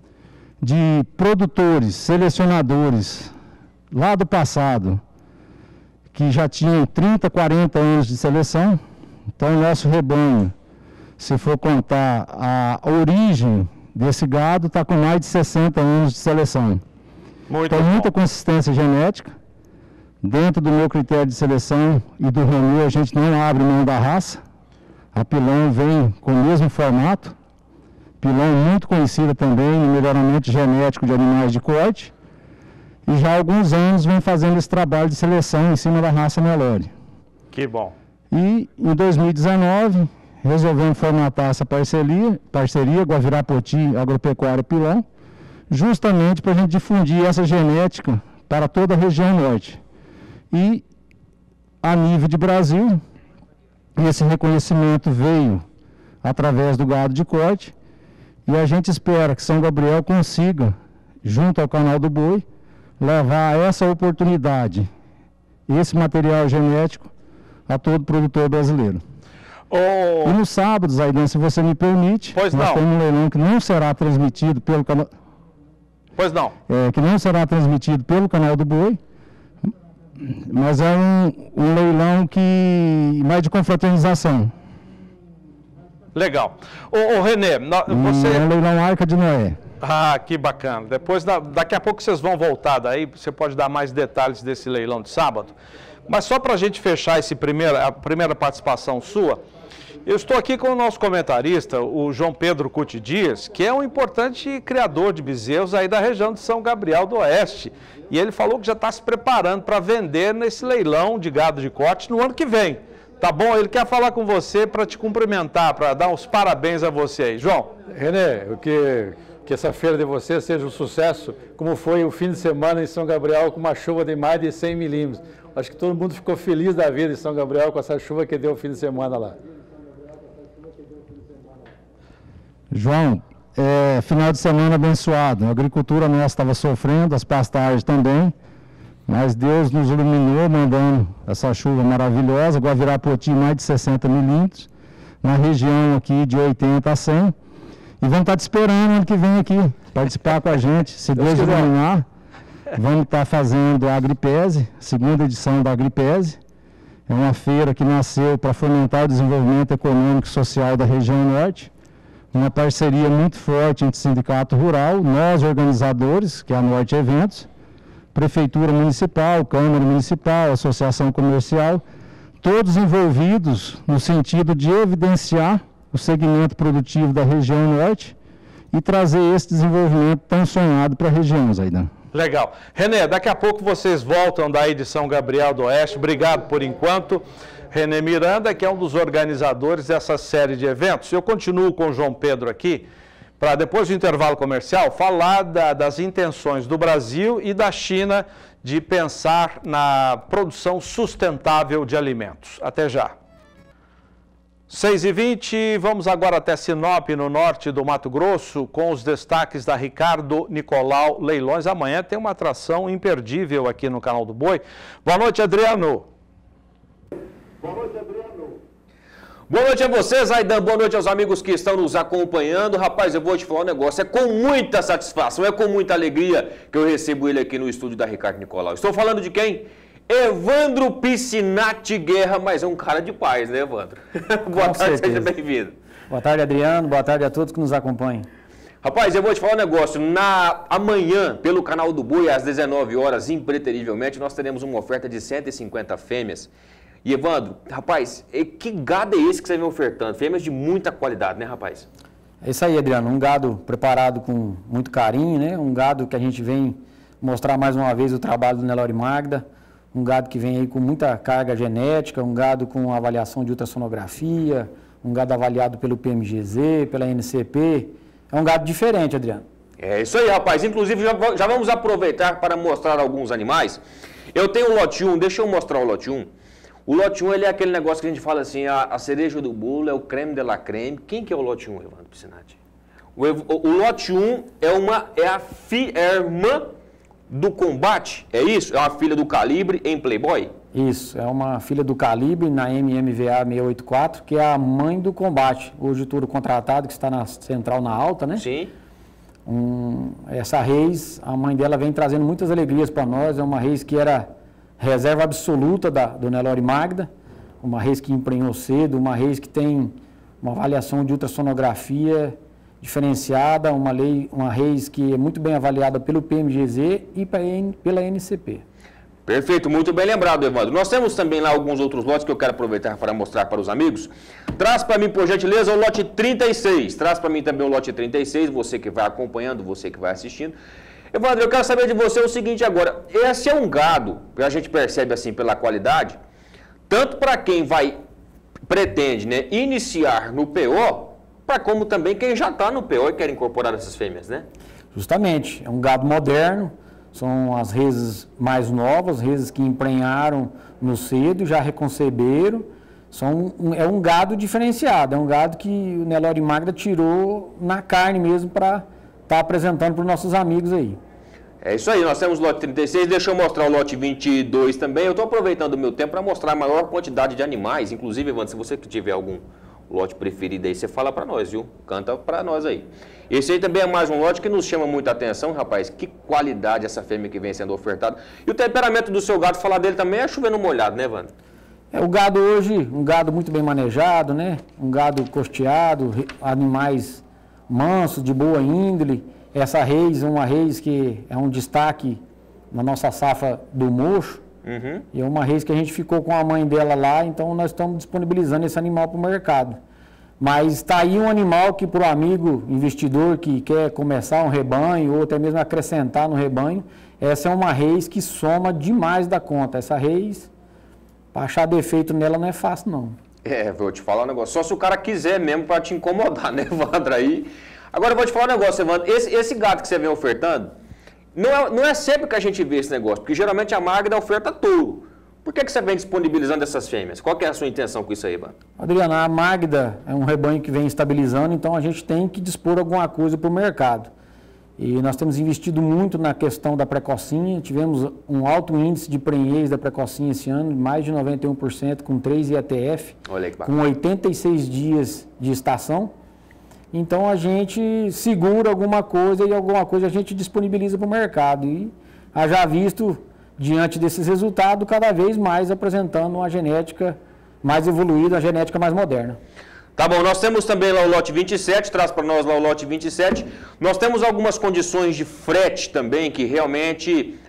de produtores, selecionadores, lá do passado, que já tinham trinta, quarenta anos de seleção. Então, o nosso rebanho, se for contar a origem desse gado, está com mais de sessenta anos de seleção. Muito então, bom. Muita consistência genética. Dentro do meu critério de seleção e do Renê, a gente não abre mão da raça. A Pilão vem com o mesmo formato. Pilão muito conhecida também em melhoramento genético de animais de corte. E já há alguns anos vem fazendo esse trabalho de seleção em cima da raça Nelore. Que bom. E em dois mil e dezenove, resolvemos formatar essa parceria, parceria Guavirá-Poti Agropecuária Pilão, justamente para a gente difundir essa genética para toda a região norte. E, a nível de Brasil, esse reconhecimento veio através do gado de corte, e a gente espera que São Gabriel consiga, junto ao Canal do Boi, levar essa oportunidade, esse material genético, a todo produtor brasileiro. Oh. E no sábado, Zaidan, se você me permite, pois nós não. temos um leilão que não será transmitido pelo canal. Pois não. É, que não será transmitido pelo Canal do Boi, mas é um, um leilão que mais de confraternização. Legal. Ô, ô Renê, você... É um leilão Arca de Noé. Ah, que bacana. Depois, daqui a pouco vocês vão voltar daí, você pode dar mais detalhes desse leilão de sábado. Mas só para a gente fechar esse primeiro, a primeira participação sua, eu estou aqui com o nosso comentarista, o João Pedro Cuti Dias, que é um importante criador de bezerros aí da região de São Gabriel do Oeste. E ele falou que já está se preparando para vender nesse leilão de gado de corte no ano que vem. Tá bom? Ele quer falar com você para te cumprimentar, para dar os parabéns a você aí. João. Renê, o que... que essa feira de vocês seja um sucesso, como foi o fim de semana em São Gabriel, com uma chuva de mais de cem milímetros. Acho que todo mundo ficou feliz da vida em São Gabriel com essa chuva que deu o fim de semana lá. João, é, final de semana abençoado. A agricultura nossa estava sofrendo, as pastagens também, mas Deus nos iluminou mandando essa chuva maravilhosa. Guavirá-Poti mais de sessenta milímetros, na região aqui de oitenta a cem. E vamos estar te esperando ano que vem aqui, participar com a gente. Se Deus iluminar, vamos estar fazendo a Agripese, segunda edição da Agripese. É uma feira que nasceu para fomentar o desenvolvimento econômico e social da região norte. Uma parceria muito forte entre o Sindicato Rural, nós organizadores, que é a Norte Eventos, Prefeitura Municipal, Câmara Municipal, Associação Comercial, todos envolvidos no sentido de evidenciar o segmento produtivo da região norte e trazer esse desenvolvimento tão sonhado para a região, Zaidan. Legal. Renê, daqui a pouco vocês voltam da edição Gabriel do Oeste. Obrigado por enquanto. Renê Miranda, que é um dos organizadores dessa série de eventos. Eu continuo com o João Pedro aqui, para depois do intervalo comercial, falar da, das intenções do Brasil e da China de pensar na produção sustentável de alimentos. Até já. seis e vinte, vamos agora até Sinop, no norte do Mato Grosso, com os destaques da Ricardo Nicolau Leilões. Amanhã tem uma atração imperdível aqui no Canal do Boi. Boa noite, Adriano. Boa noite, Adriano. Boa noite a vocês, Zaidan. Boa noite aos amigos que estão nos acompanhando. Rapaz, eu vou te falar um negócio. É com muita satisfação, é com muita alegria que eu recebo ele aqui no estúdio da Ricardo Nicolau. Estou falando de quem? Evandro Piscinati Guerra, mas é um cara de paz, né, Evandro? Boa tarde, seja bem-vindo. Boa tarde, Adriano. Boa tarde a todos que nos acompanham. Rapaz, eu vou te falar um negócio. Na, amanhã, pelo Canal do Boi, às dezenove horas, impreterivelmente, nós teremos uma oferta de cento e cinquenta fêmeas. E, Evandro, rapaz, que gado é esse que você vem ofertando? Fêmeas de muita qualidade, né, rapaz? É isso aí, Adriano. Um gado preparado com muito carinho, né? Um gado que a gente vem mostrar mais uma vez o trabalho do Nelore Magda. Um gado que vem aí com muita carga genética, um gado com avaliação de ultrassonografia, um gado avaliado pelo P M G Z, pela N C P. É um gado diferente, Adriano. É isso aí, rapaz. Inclusive, já, já vamos aproveitar para mostrar alguns animais. Eu tenho o lote um, deixa eu mostrar o lote um. O lote um, ele é aquele negócio que a gente fala assim, a, a cereja do bolo, é o creme de la creme. Quem que é o lote um, Evandro Piscinati? O, o, o lote um é, uma, é, a fi, é a irmã do combate, é isso? É uma filha do Calibre em Playboy? Isso, é uma filha do Calibre na M M V A seiscentos e oitenta e quatro, que é a mãe do combate. Hoje tudo contratado, que está na central na alta, né? Sim. Um, essa reis, a mãe dela vem trazendo muitas alegrias para nós, é uma reis que era reserva absoluta da, do Nelore Magda, uma reis que emprenhou cedo, uma reis que tem uma avaliação de ultrassonografia diferenciada, uma, lei, uma reis que é muito bem avaliada pelo P M G Z e pela N C P. Perfeito, muito bem lembrado, Evandro. Nós temos também lá alguns outros lotes que eu quero aproveitar para mostrar para os amigos. Traz para mim, por gentileza, o lote trinta e seis. Traz para mim também o lote trinta e seis, você que vai acompanhando, você que vai assistindo. Evandro, eu quero saber de você o seguinte agora. Esse é um gado, que a gente percebe assim pela qualidade, tanto para quem vai, pretende, né, iniciar no P O, para como também quem já está no P O e quer incorporar essas fêmeas, né? Justamente, é um gado moderno, são as reses mais novas, reses que emprenharam no cedo, já reconceberam, são um, é um gado diferenciado, é um gado que o Nelore Magda tirou na carne mesmo para estar apresentando para os nossos amigos aí. É isso aí, nós temos o lote trinta e seis, deixa eu mostrar o lote vinte e dois também. Eu estou aproveitando o meu tempo para mostrar a maior quantidade de animais, inclusive, Evandro, se você tiver algum lote preferido aí, você fala para nós, viu? Canta para nós aí. Esse aí também é mais um lote que nos chama muita atenção, rapaz. Que qualidade essa fêmea que vem sendo ofertada. E o temperamento do seu gado, falar dele também é chovendo molhado, né, Evandro? É, o gado hoje, um gado muito bem manejado, né? Um gado costeado, animais mansos, de boa índole. Essa reis, uma reis que é um destaque na nossa safra do mocho. Uhum. E é uma reis que a gente ficou com a mãe dela lá, então nós estamos disponibilizando esse animal para o mercado. Mas está aí um animal que para o amigo investidor que quer começar um rebanho ou até mesmo acrescentar no rebanho, essa é uma reis que soma demais da conta. Essa reis, para achar defeito nela não é fácil não. É, vou te falar um negócio, só se o cara quiser mesmo para te incomodar, né, Evandro, aí. Agora eu vou te falar um negócio, Evandro, esse, esse gato que você vem ofertando, não é, não é sempre que a gente vê esse negócio, porque geralmente a Magda oferta tudo. Por que, que você vem disponibilizando essas fêmeas? Qual que é a sua intenção com isso aí, Evandro? Adriano, a Magda é um rebanho que vem estabilizando, então a gente tem que dispor alguma coisa para o mercado. E nós temos investido muito na questão da precocinha, tivemos um alto índice de prenhez da precocinha esse ano, mais de noventa e um por cento, com três I A T F, Olha que com oitenta e seis dias de estação. Então a gente segura alguma coisa e alguma coisa a gente disponibiliza para o mercado. E haja visto, diante desses resultados, cada vez mais apresentando uma genética mais evoluída, uma genética mais moderna. Tá bom, nós temos também lá o lote vinte e sete, traz para nós lá o lote vinte e sete. Nós temos algumas condições de frete também que realmente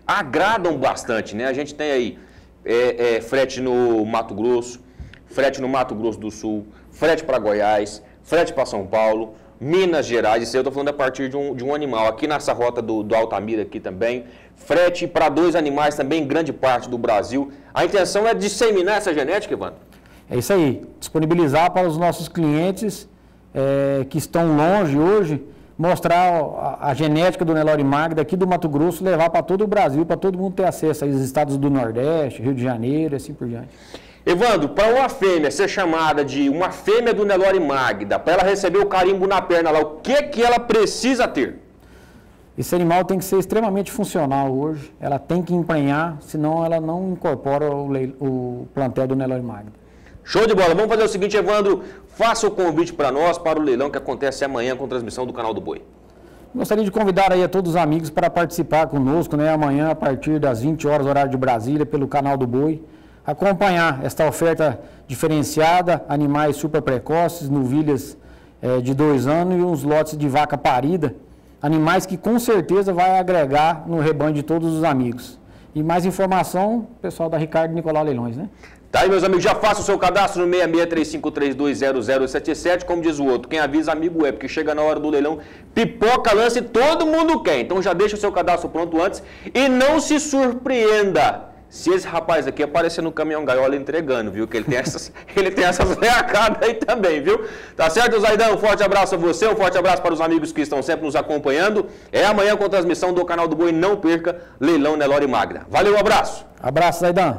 agradam bastante, né? A gente tem aí é, é, frete no Mato Grosso, frete no Mato Grosso do Sul, frete para Goiás, frete para São Paulo, Minas Gerais, isso aí eu estou falando a partir de um, de um animal. Aqui nessa rota do, do Altamira aqui também, frete para dois animais também em grande parte do Brasil. A intenção é disseminar essa genética, Evandro? É isso aí, disponibilizar para os nossos clientes é, que estão longe hoje, mostrar a, a genética do Nelore Magda aqui do Mato Grosso, levar para todo o Brasil, para todo mundo ter acesso aos estados do Nordeste, Rio de Janeiro e assim por diante. Evandro, para uma fêmea ser chamada de uma fêmea do Nelore Magda, para ela receber o carimbo na perna lá, o que, que ela precisa ter? Esse animal tem que ser extremamente funcional hoje, ela tem que emprenhar, senão ela não incorpora o, o plantel do Nelore Magda. Show de bola. Vamos fazer o seguinte, Evandro, faça o convite para nós, para o leilão que acontece amanhã com transmissão do Canal do Boi. Gostaria de convidar aí a todos os amigos para participar conosco, né, amanhã a partir das vinte horas, horário de Brasília, pelo Canal do Boi. Acompanhar esta oferta diferenciada, animais super precoces, novilhas é, de dois anos e uns lotes de vaca parida. Animais que com certeza vai agregar no rebanho de todos os amigos. E mais informação, pessoal da Ricardo Nicolau Leilões, né? Tá aí, meus amigos, já faça o seu cadastro no seis seis três cinco três dois zero zero sete sete, como diz o outro, quem avisa amigo é, porque chega na hora do leilão, pipoca, lance, todo mundo quer. Então já deixa o seu cadastro pronto antes e não se surpreenda se esse rapaz aqui aparecer no caminhão gaiola entregando, viu? Que ele tem essas, ele tem essas reacadas aí também, viu? Tá certo, Zaidan? Um forte abraço a você, um forte abraço para os amigos que estão sempre nos acompanhando. É amanhã com a transmissão do Canal do Boi, não perca, Leilão Nelore Magda. Valeu, um abraço. Abraço, Zaidan.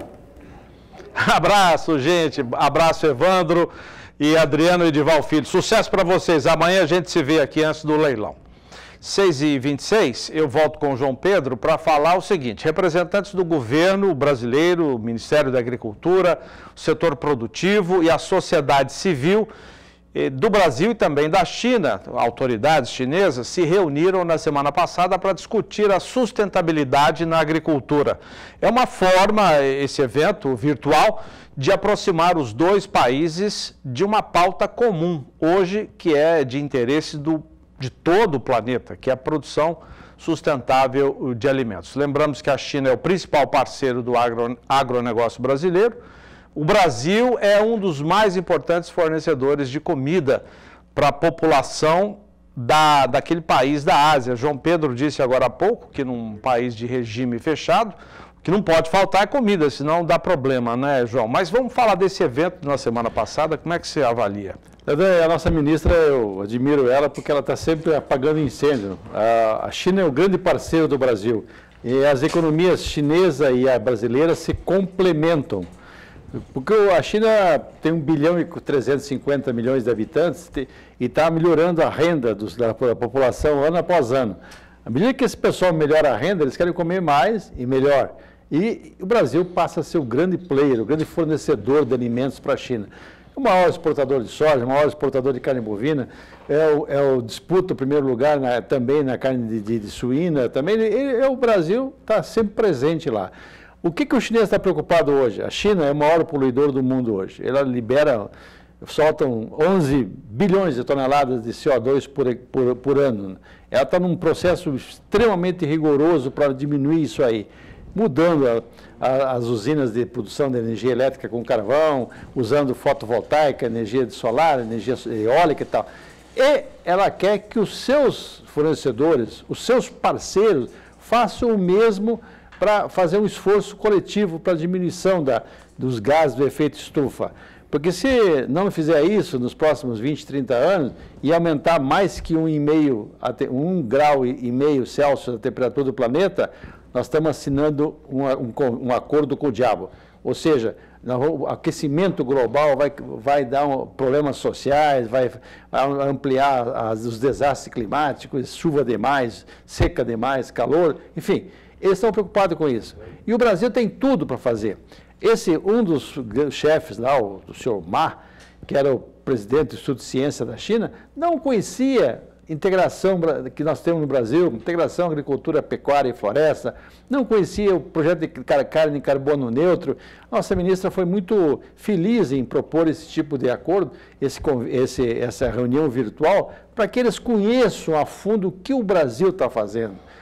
Abraço, gente. Abraço, Evandro e Adriano Edival Filho. Sucesso para vocês. Amanhã a gente se vê aqui antes do leilão. seis e vinte e seis, eu volto com o João Pedro para falar o seguinte: representantes do governo brasileiro, o Ministério da Agricultura, o setor produtivo e a sociedade civil do Brasil e também da China, autoridades chinesas, se reuniram na semana passada para discutir a sustentabilidade na agricultura. É uma forma, esse evento virtual, de aproximar os dois países de uma pauta comum, hoje, que é de interesse do, de todo o planeta, que é a produção sustentável de alimentos. Lembramos que a China é o principal parceiro do agro, agronegócio brasileiro. O Brasil é um dos mais importantes fornecedores de comida para a população da, daquele país da Ásia. João Pedro disse agora há pouco que num país de regime fechado, o que não pode faltar é comida, senão dá problema, né, João? Mas vamos falar desse evento na semana passada, como é que você avalia? A nossa ministra, eu admiro ela porque ela está sempre apagando incêndio. A China é o grande parceiro do Brasil e as economias chinesa e a brasileira se complementam. Porque a China tem um bilhão e trezentos e cinquenta milhões de habitantes e está melhorando a renda dos, da população ano após ano. À medida que esse pessoal melhora a renda, eles querem comer mais e melhor. E o Brasil passa a ser o grande player, o grande fornecedor de alimentos para a China. O maior exportador de soja, o maior exportador de carne bovina, é o, é o disputa o primeiro lugar na, também na carne de, de, de suína. Também, ele, o Brasil está sempre presente lá. O que, que o chinês está preocupado hoje? A China é o maior poluidor do mundo hoje. Ela libera, soltam onze bilhões de toneladas de C O dois por, por, por ano. Ela está num processo extremamente rigoroso para diminuir isso aí, mudando a, a, as usinas de produção de energia elétrica com carvão, usando fotovoltaica, energia de solar, energia eólica e tal. E ela quer que os seus fornecedores, os seus parceiros, façam o mesmo para fazer um esforço coletivo para a diminuição da, dos gases do efeito estufa. Porque se não fizer isso nos próximos vinte, trinta anos, e aumentar mais que um, e meio, um grau e meio Celsius a temperatura do planeta, nós estamos assinando um, um, um acordo com o diabo. Ou seja, o aquecimento global vai, vai dar um, problemas sociais, vai, vai ampliar as, os desastres climáticos, chuva demais, seca demais, calor, enfim. Eles estão preocupados com isso. E o Brasil tem tudo para fazer. Esse, um dos chefes lá, o, o senhor Ma, que era o presidente do Instituto de Ciência da China, não conhecia integração que nós temos no Brasil, integração agricultura, pecuária e floresta, não conhecia o projeto de carne em carbono neutro. Nossa ministra foi muito feliz em propor esse tipo de acordo, esse, esse, essa reunião virtual, para que eles conheçam a fundo o que o Brasil está fazendo.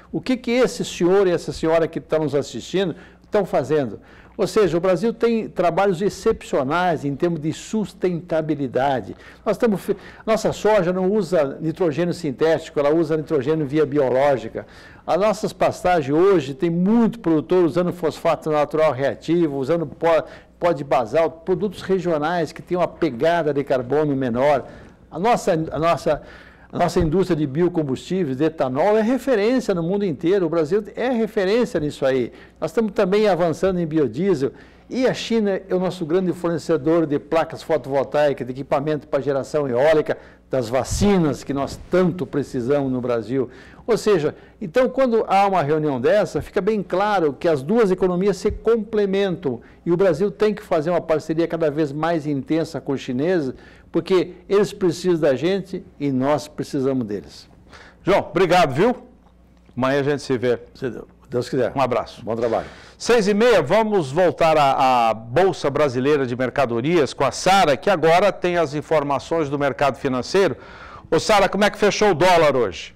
O que, que esse senhor e essa senhora que estão nos assistindo estão fazendo? Ou seja, o Brasil tem trabalhos excepcionais em termos de sustentabilidade. Nós estamos, nossa soja não usa nitrogênio sintético, ela usa nitrogênio via biológica. As nossas pastagens hoje, tem muito produtor usando fosfato natural reativo, usando pó, pó de basalto, produtos regionais que têm uma pegada de carbono menor. A nossa, a nossa, a nossa indústria de biocombustíveis, de etanol, é referência no mundo inteiro. O Brasil é referência nisso aí. Nós estamos também avançando em biodiesel. E a China é o nosso grande fornecedor de placas fotovoltaicas, de equipamento para geração eólica, das vacinas que nós tanto precisamos no Brasil. Ou seja, então quando há uma reunião dessa, fica bem claro que as duas economias se complementam e o Brasil tem que fazer uma parceria cada vez mais intensa com os chineses, porque eles precisam da gente e nós precisamos deles. João, obrigado, viu? Amanhã a gente se vê. Se Deus quiser. Um abraço. Bom trabalho. Seis e meia, vamos voltar à, à Bolsa Brasileira de Mercadorias com a Sara, que agora tem as informações do mercado financeiro. Ô Sara, como é que fechou o dólar hoje?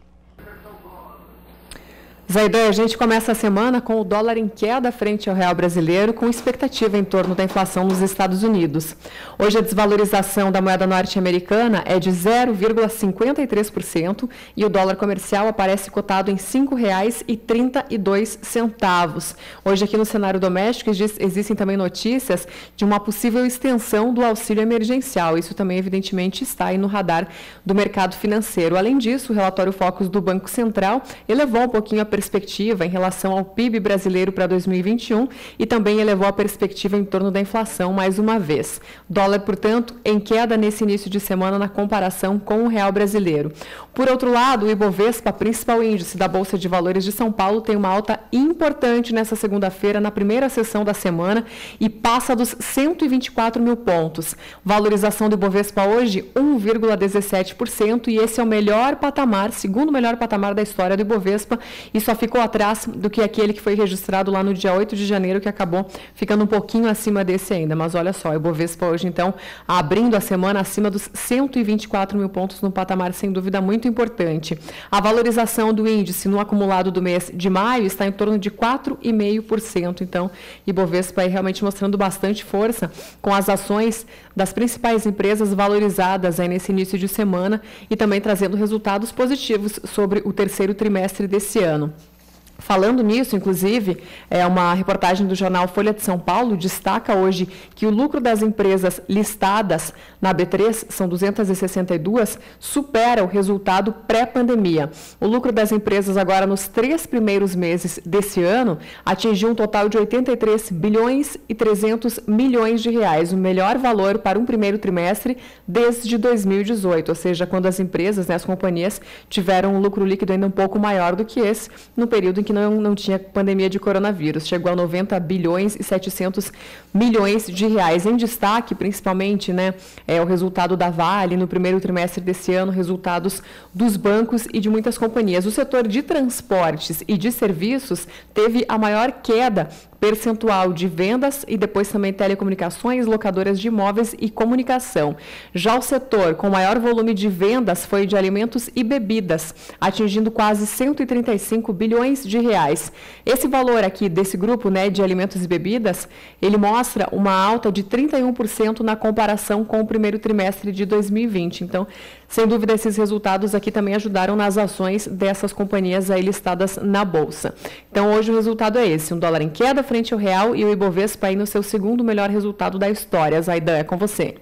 Zaidan, a gente começa a semana com o dólar em queda frente ao real brasileiro, com expectativa em torno da inflação nos Estados Unidos. Hoje a desvalorização da moeda norte-americana é de zero vírgula cinquenta e três por cento e o dólar comercial aparece cotado em cinco reais e trinta e dois centavos. Hoje aqui no cenário doméstico existem também notícias de uma possível extensão do auxílio emergencial. Isso também evidentemente está aí no radar do mercado financeiro. Além disso, o relatório Focus do Banco Central elevou um pouquinho a perspectiva em relação ao P I B brasileiro para dois mil e vinte e um e também elevou a perspectiva em torno da inflação mais uma vez. Dólar, portanto, em queda nesse início de semana na comparação com o real brasileiro. Por outro lado, o Ibovespa, principal índice da Bolsa de Valores de São Paulo, tem uma alta importante nessa segunda-feira, na primeira sessão da semana, e passa dos cento e vinte e quatro mil pontos. Valorização do Ibovespa hoje, um vírgula dezessete por cento, e esse é o melhor patamar, segundo melhor patamar da história do Ibovespa, e só ficou atrás do que aquele que foi registrado lá no dia oito de janeiro, que acabou ficando um pouquinho acima desse ainda. Mas olha só, o Ibovespa hoje, então, abrindo a semana acima dos cento e vinte e quatro mil pontos, num patamar, sem dúvida, muito importante. A valorização do índice no acumulado do mês de maio está em torno de quatro vírgula cinco por cento. Então, Ibovespa aí realmente mostrando bastante força com as ações das principais empresas valorizadas aí nesse início de semana e também trazendo resultados positivos sobre o terceiro trimestre desse ano. Falando nisso, inclusive, é uma reportagem do jornal Folha de São Paulo destaca hoje que o lucro das empresas listadas na B três, são duzentas e sessenta e duas, supera o resultado pré-pandemia. O lucro das empresas agora nos três primeiros meses desse ano atingiu um total de oitenta e três bilhões e trezentos milhões de reais, o melhor valor para um primeiro trimestre desde dois mil e dezoito, ou seja, quando as empresas, né, as companhias, tiveram um lucro líquido ainda um pouco maior do que esse, no período em que não, não tinha pandemia de coronavírus. Chegou a noventa bilhões e setecentos milhões de reais. Em destaque, principalmente, né, é o resultado da Vale no primeiro trimestre desse ano, resultados dos bancos e de muitas companhias. O setor de transportes e de serviços teve a maior queda percentual de vendas e depois também telecomunicações, locadoras de imóveis e comunicação. Já o setor com maior volume de vendas foi de alimentos e bebidas, atingindo quase cento e trinta e cinco bilhões de reais. Esse valor aqui desse grupo, né, de alimentos e bebidas, ele mostra uma alta de trinta e um por cento na comparação com o primeiro trimestre de dois mil e vinte. Então, sem dúvida, esses resultados aqui também ajudaram nas ações dessas companhias aí listadas na Bolsa. Então, hoje o resultado é esse, um dólar em queda frente ao real e o Ibovespa aí no seu segundo melhor resultado da história. Zaidan, é com você.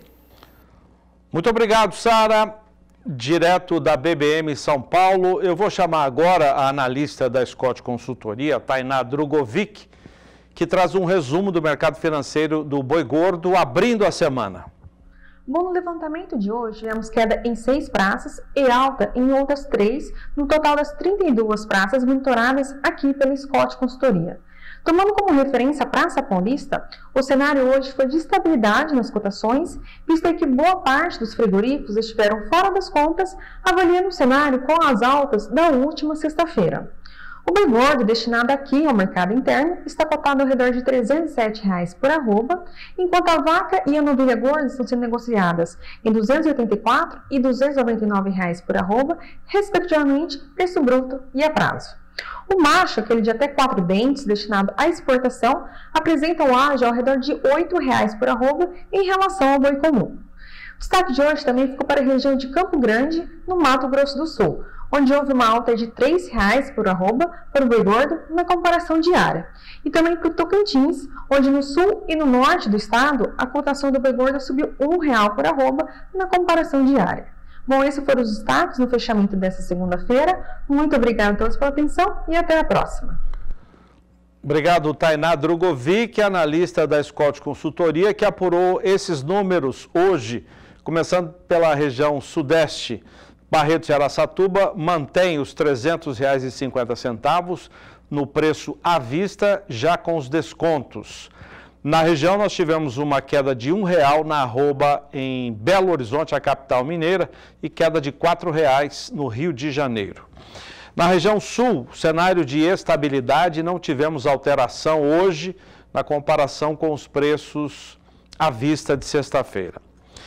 Muito obrigado, Sara. Direto da B B M São Paulo, eu vou chamar agora a analista da Scott Consultoria, Tainá Drogovic, que traz um resumo do mercado financeiro do boi gordo abrindo a semana. Bom, no levantamento de hoje, tivemos queda em seis praças e alta em outras três, no total das trinta e duas praças monitoradas aqui pela Scott Consultoria. Tomando como referência a Praça Paulista, o cenário hoje foi de estabilidade nas cotações, visto que boa parte dos frigoríficos estiveram fora das contas, avaliando o cenário com as altas da última sexta-feira. O boi gordo destinado aqui ao mercado interno está cotado ao redor de trezentos e sete reais por arroba, enquanto a vaca e a novilha gorda estão sendo negociadas em duzentos e oitenta e quatro e duzentos e noventa e nove reais por arroba, respectivamente, preço bruto e a prazo. O macho, aquele de até quatro dentes, destinado à exportação, apresenta um ágio ao redor de oito reais por arroba em relação ao boi comum. O destaque de hoje também ficou para a região de Campo Grande, no Mato Grosso do Sul, onde houve uma alta de três reais por arroba para o boi gordo na comparação diária. E também para o Tocantins, onde no sul e no norte do estado, a cotação do boi gordo subiu um real por arroba na comparação diária. Bom, esses foram os destaques no fechamento dessa segunda-feira. Muito obrigado a todos pela atenção e até a próxima. Obrigado, Tainá Drogovic, analista da Scott Consultoria, que apurou esses números hoje, começando pela região sudeste. Barretos e Araçatuba mantém os trezentos reais e cinquenta centavos no preço à vista, já com os descontos. Na região nós tivemos uma queda de um real na arroba em Belo Horizonte, a capital mineira, e queda de quatro reais no Rio de Janeiro. Na região sul, cenário de estabilidade, não tivemos alteração hoje na comparação com os preços à vista de sexta-feira.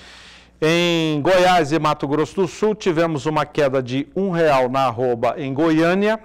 Em Goiás e Mato Grosso do Sul, tivemos uma queda de um real na arroba em Goiânia,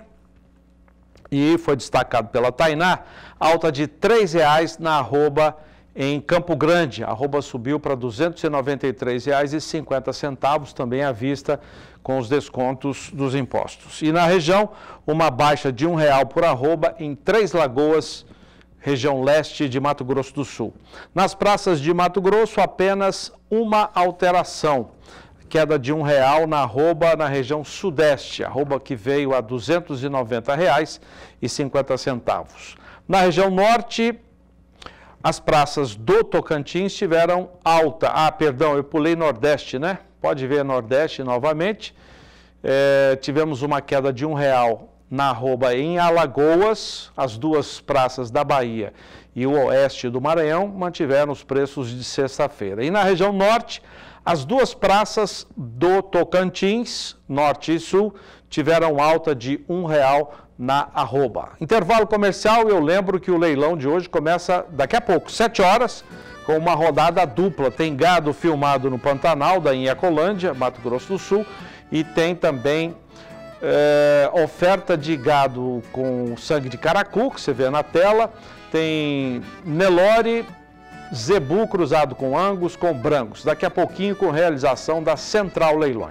e foi destacado pela Tainá, alta de três reais na arroba em Campo Grande. A arroba subiu para duzentos e noventa e três reais e cinquenta centavos, também à vista com os descontos dos impostos. E na região, uma baixa de um real por arroba em Três Lagoas, região leste de Mato Grosso do Sul. Nas praças de Mato Grosso, apenas uma alteração. Queda de um real na arroba na região sudeste, arroba que veio a duzentos e noventa reais e cinquenta centavos. Na região norte, as praças do Tocantins tiveram alta. Ah, perdão, eu pulei nordeste, né? Pode ver nordeste novamente. É, tivemos uma queda de um real na arroba em Alagoas. As duas praças da Bahia e o oeste do Maranhão mantiveram os preços de sexta-feira. E na região norte, as duas praças do Tocantins, norte e sul, tiveram alta de um real na arroba. Intervalo comercial, eu lembro que o leilão de hoje começa daqui a pouco, sete horas, com uma rodada dupla. Tem gado filmado no Pantanal, da Inhacolândia, Mato Grosso do Sul, e tem também é, oferta de gado com sangue de caracu, que você vê na tela, tem Nelore, zebu cruzado com angus, com brancos. Daqui a pouquinho com realização da Central Leilões.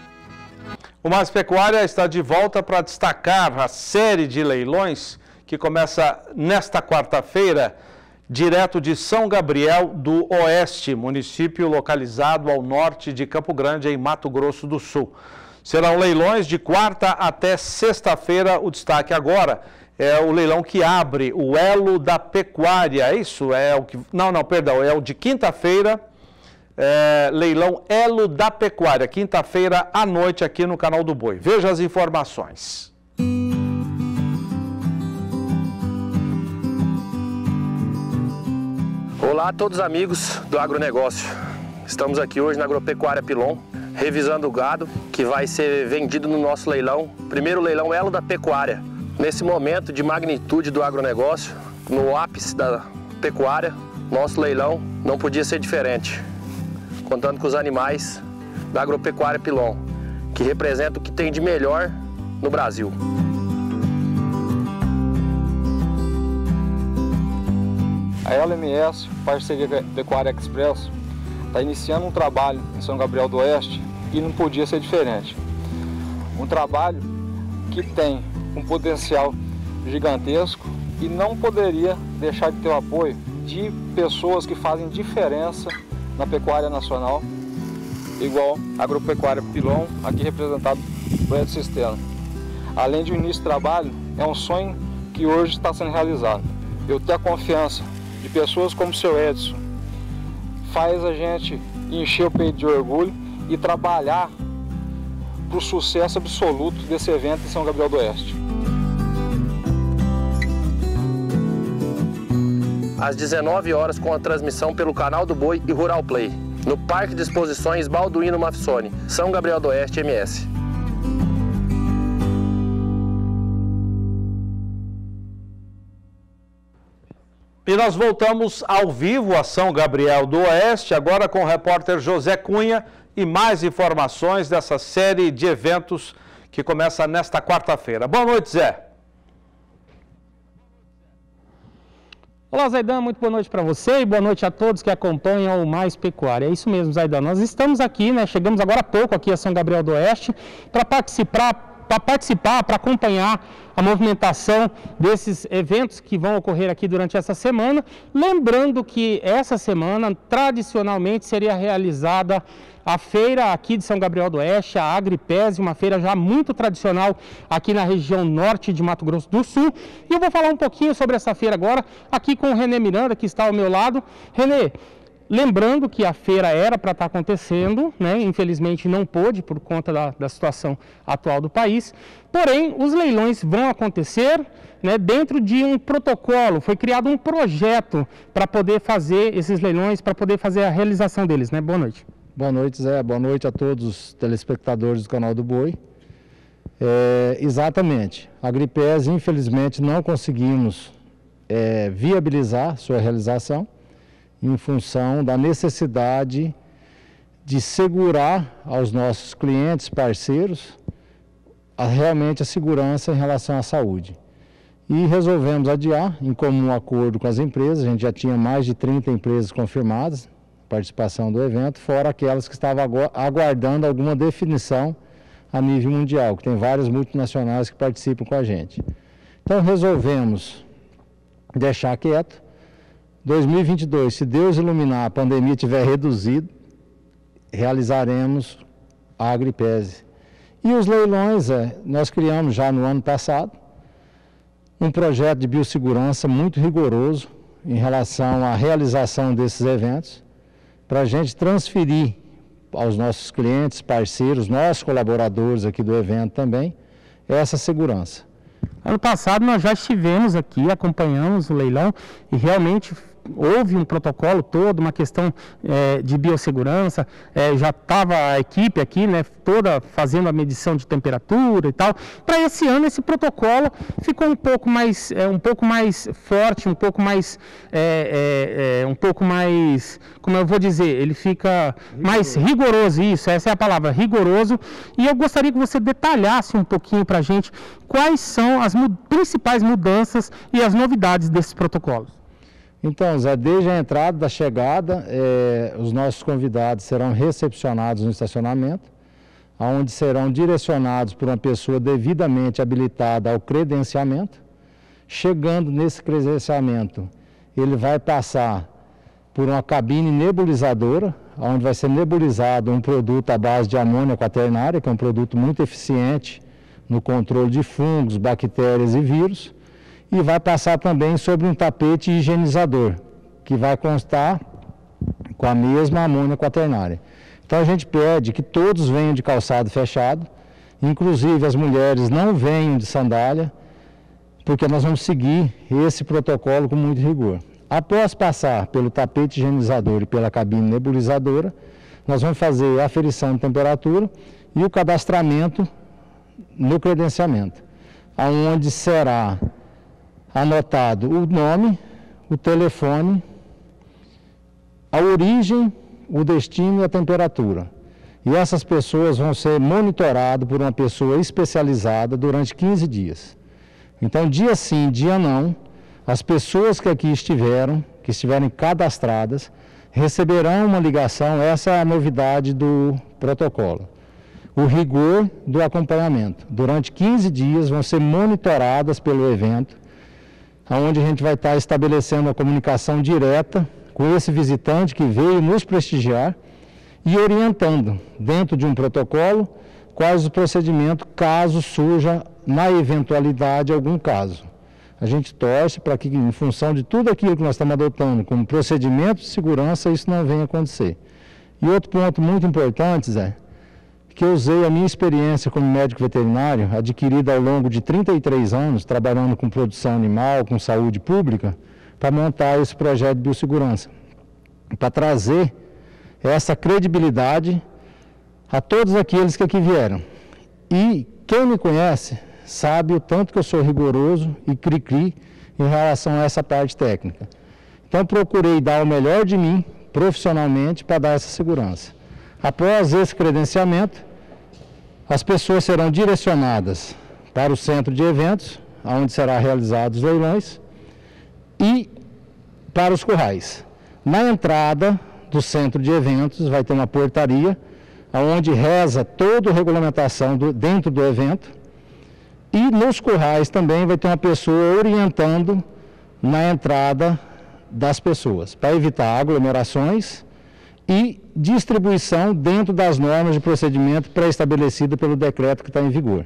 O Mais Pecuária está de volta para destacar a série de leilões que começa nesta quarta-feira, direto de São Gabriel do Oeste, município localizado ao norte de Campo Grande, em Mato Grosso do Sul. Serão leilões de quarta até sexta-feira. O destaque agora é o leilão que abre o Elo da Pecuária. É isso? É o que... Não, não, perdão. É o de quinta-feira. É, leilão Elo da Pecuária. Quinta-feira à noite aqui no Canal do Boi. Veja as informações. Olá a todos os amigos do agronegócio. Estamos aqui hoje na Agropecuária Pilon, revisando o gado que vai ser vendido no nosso leilão. Primeiro leilão Elo da Pecuária. Nesse momento de magnitude do agronegócio, no ápice da pecuária, nosso leilão não podia ser diferente. Contando com os animais da Agropecuária Pilon, que representa o que tem de melhor no Brasil. A L M S, Parceria Pecuária Express, está iniciando um trabalho em São Gabriel do Oeste e não podia ser diferente. Um trabalho que tem um potencial gigantesco e não poderia deixar de ter o apoio de pessoas que fazem diferença na pecuária nacional, igual a Agropecuária Pilon, aqui representado por Edson Steno. Além de um início de trabalho, é um sonho que hoje está sendo realizado. Eu tenho a confiança de pessoas como o seu Edson, faz a gente encher o peito de orgulho e trabalhar para o sucesso absoluto desse evento em São Gabriel do Oeste. Às dezenove horas, com a transmissão pelo Canal do Boi e Rural Play, no Parque de Exposições Balduino Mafsone, São Gabriel do Oeste, M S. E nós voltamos ao vivo a São Gabriel do Oeste, agora com o repórter José Cunha e mais informações dessa série de eventos que começa nesta quarta-feira. Boa noite, Zé. Olá, Zaidan, muito boa noite para você e boa noite a todos que acompanham o Mais Pecuária. É isso mesmo, Zaidan. Nós estamos aqui, né? Chegamos agora há pouco aqui a São Gabriel do Oeste para participar, para participar, para acompanhar a movimentação desses eventos que vão ocorrer aqui durante essa semana. Lembrando que essa semana, tradicionalmente, seria realizada a feira aqui de São Gabriel do Oeste, a Agripese, uma feira já muito tradicional aqui na região norte de Mato Grosso do Sul. E eu vou falar um pouquinho sobre essa feira agora, aqui com o Renê Miranda, que está ao meu lado. Renê, lembrando que a feira era para estar acontecendo, né? Infelizmente não pôde por conta da, da situação atual do país, porém os leilões vão acontecer, né, dentro de um protocolo. Foi criado um projeto para poder fazer esses leilões, para poder fazer a realização deles, né? Boa noite. Boa noite, Zé. Boa noite a todos os telespectadores do canal do Boi. É, exatamente. A Agripese, infelizmente, não conseguimos é, viabilizar sua realização em função da necessidade de segurar aos nossos clientes, parceiros, a, realmente a segurança em relação à saúde. E resolvemos adiar, em comum acordo com as empresas. A gente já tinha mais de trinta empresas confirmadas participação do evento, fora aquelas que estavam aguardando alguma definição a nível mundial, que tem várias multinacionais que participam com a gente. Então resolvemos deixar quieto. dois mil e vinte e dois, se Deus iluminar, a pandemia tiver reduzido, realizaremos a Agripese. E os leilões, é, nós criamos já no ano passado um projeto de biossegurança muito rigoroso em relação à realização desses eventos, para a gente transferir aos nossos clientes, parceiros, nossos colaboradores aqui do evento também, essa segurança. Ano passado nós já estivemos aqui, acompanhamos o leilão e realmente houve um protocolo todo, uma questão é, de biossegurança, é, já estava a equipe aqui, né, toda fazendo a medição de temperatura e tal. Para esse ano esse protocolo ficou um pouco mais, é, um pouco mais forte, um pouco mais, é, é, é, um pouco mais, como eu vou dizer, ele fica rigoroso. Mais rigoroso, isso, essa é a palavra, rigoroso. E eu gostaria que você detalhasse um pouquinho para a gente quais são as mu- principais mudanças e as novidades desses protocolos. Então, Zé, desde a entrada da chegada, eh, os nossos convidados serão recepcionados no estacionamento, onde serão direcionados por uma pessoa devidamente habilitada ao credenciamento. Chegando nesse credenciamento, ele vai passar por uma cabine nebulizadora, onde vai ser nebulizado um produto à base de amônia quaternária, que é um produto muito eficiente no controle de fungos, bactérias e vírus. E vai passar também sobre um tapete higienizador, que vai constar com a mesma amônia quaternária. Então a gente pede que todos venham de calçado fechado, inclusive as mulheres não venham de sandália, porque nós vamos seguir esse protocolo com muito rigor. Após passar pelo tapete higienizador e pela cabine nebulizadora, nós vamos fazer a aferição de temperatura e o cadastramento no credenciamento, onde será anotado o nome, o telefone, a origem, o destino e a temperatura. E essas pessoas vão ser monitoradas por uma pessoa especializada durante quinze dias. Então, dia sim, dia não, as pessoas que aqui estiveram, que estiverem cadastradas, receberão uma ligação. Essa é a novidade do protocolo. O rigor do acompanhamento. Durante quinze dias vão ser monitoradas pelo evento, onde a gente vai estar estabelecendo a comunicação direta com esse visitante que veio nos prestigiar e orientando, dentro de um protocolo, quais os procedimentos, caso surja, na eventualidade, algum caso. A gente torce para que, em função de tudo aquilo que nós estamos adotando como procedimento de segurança, isso não venha acontecer. E outro ponto muito importante, Zé, que eu usei a minha experiência como médico veterinário, adquirida ao longo de trinta e três anos, trabalhando com produção animal, com saúde pública, para montar esse projeto de biossegurança, para trazer essa credibilidade a todos aqueles que aqui vieram. E quem me conhece sabe o tanto que eu sou rigoroso e cri-cri em relação a essa parte técnica. Então procurei dar o melhor de mim, profissionalmente, para dar essa segurança. Após esse credenciamento, as pessoas serão direcionadas para o centro de eventos, onde serão realizados os leilões, e para os currais. Na entrada do centro de eventos vai ter uma portaria, onde reza toda a regulamentação do, dentro do evento, e nos currais também vai ter uma pessoa orientando na entrada das pessoas, para evitar aglomerações e distribuição dentro das normas de procedimento pré-estabelecidas pelo decreto que está em vigor.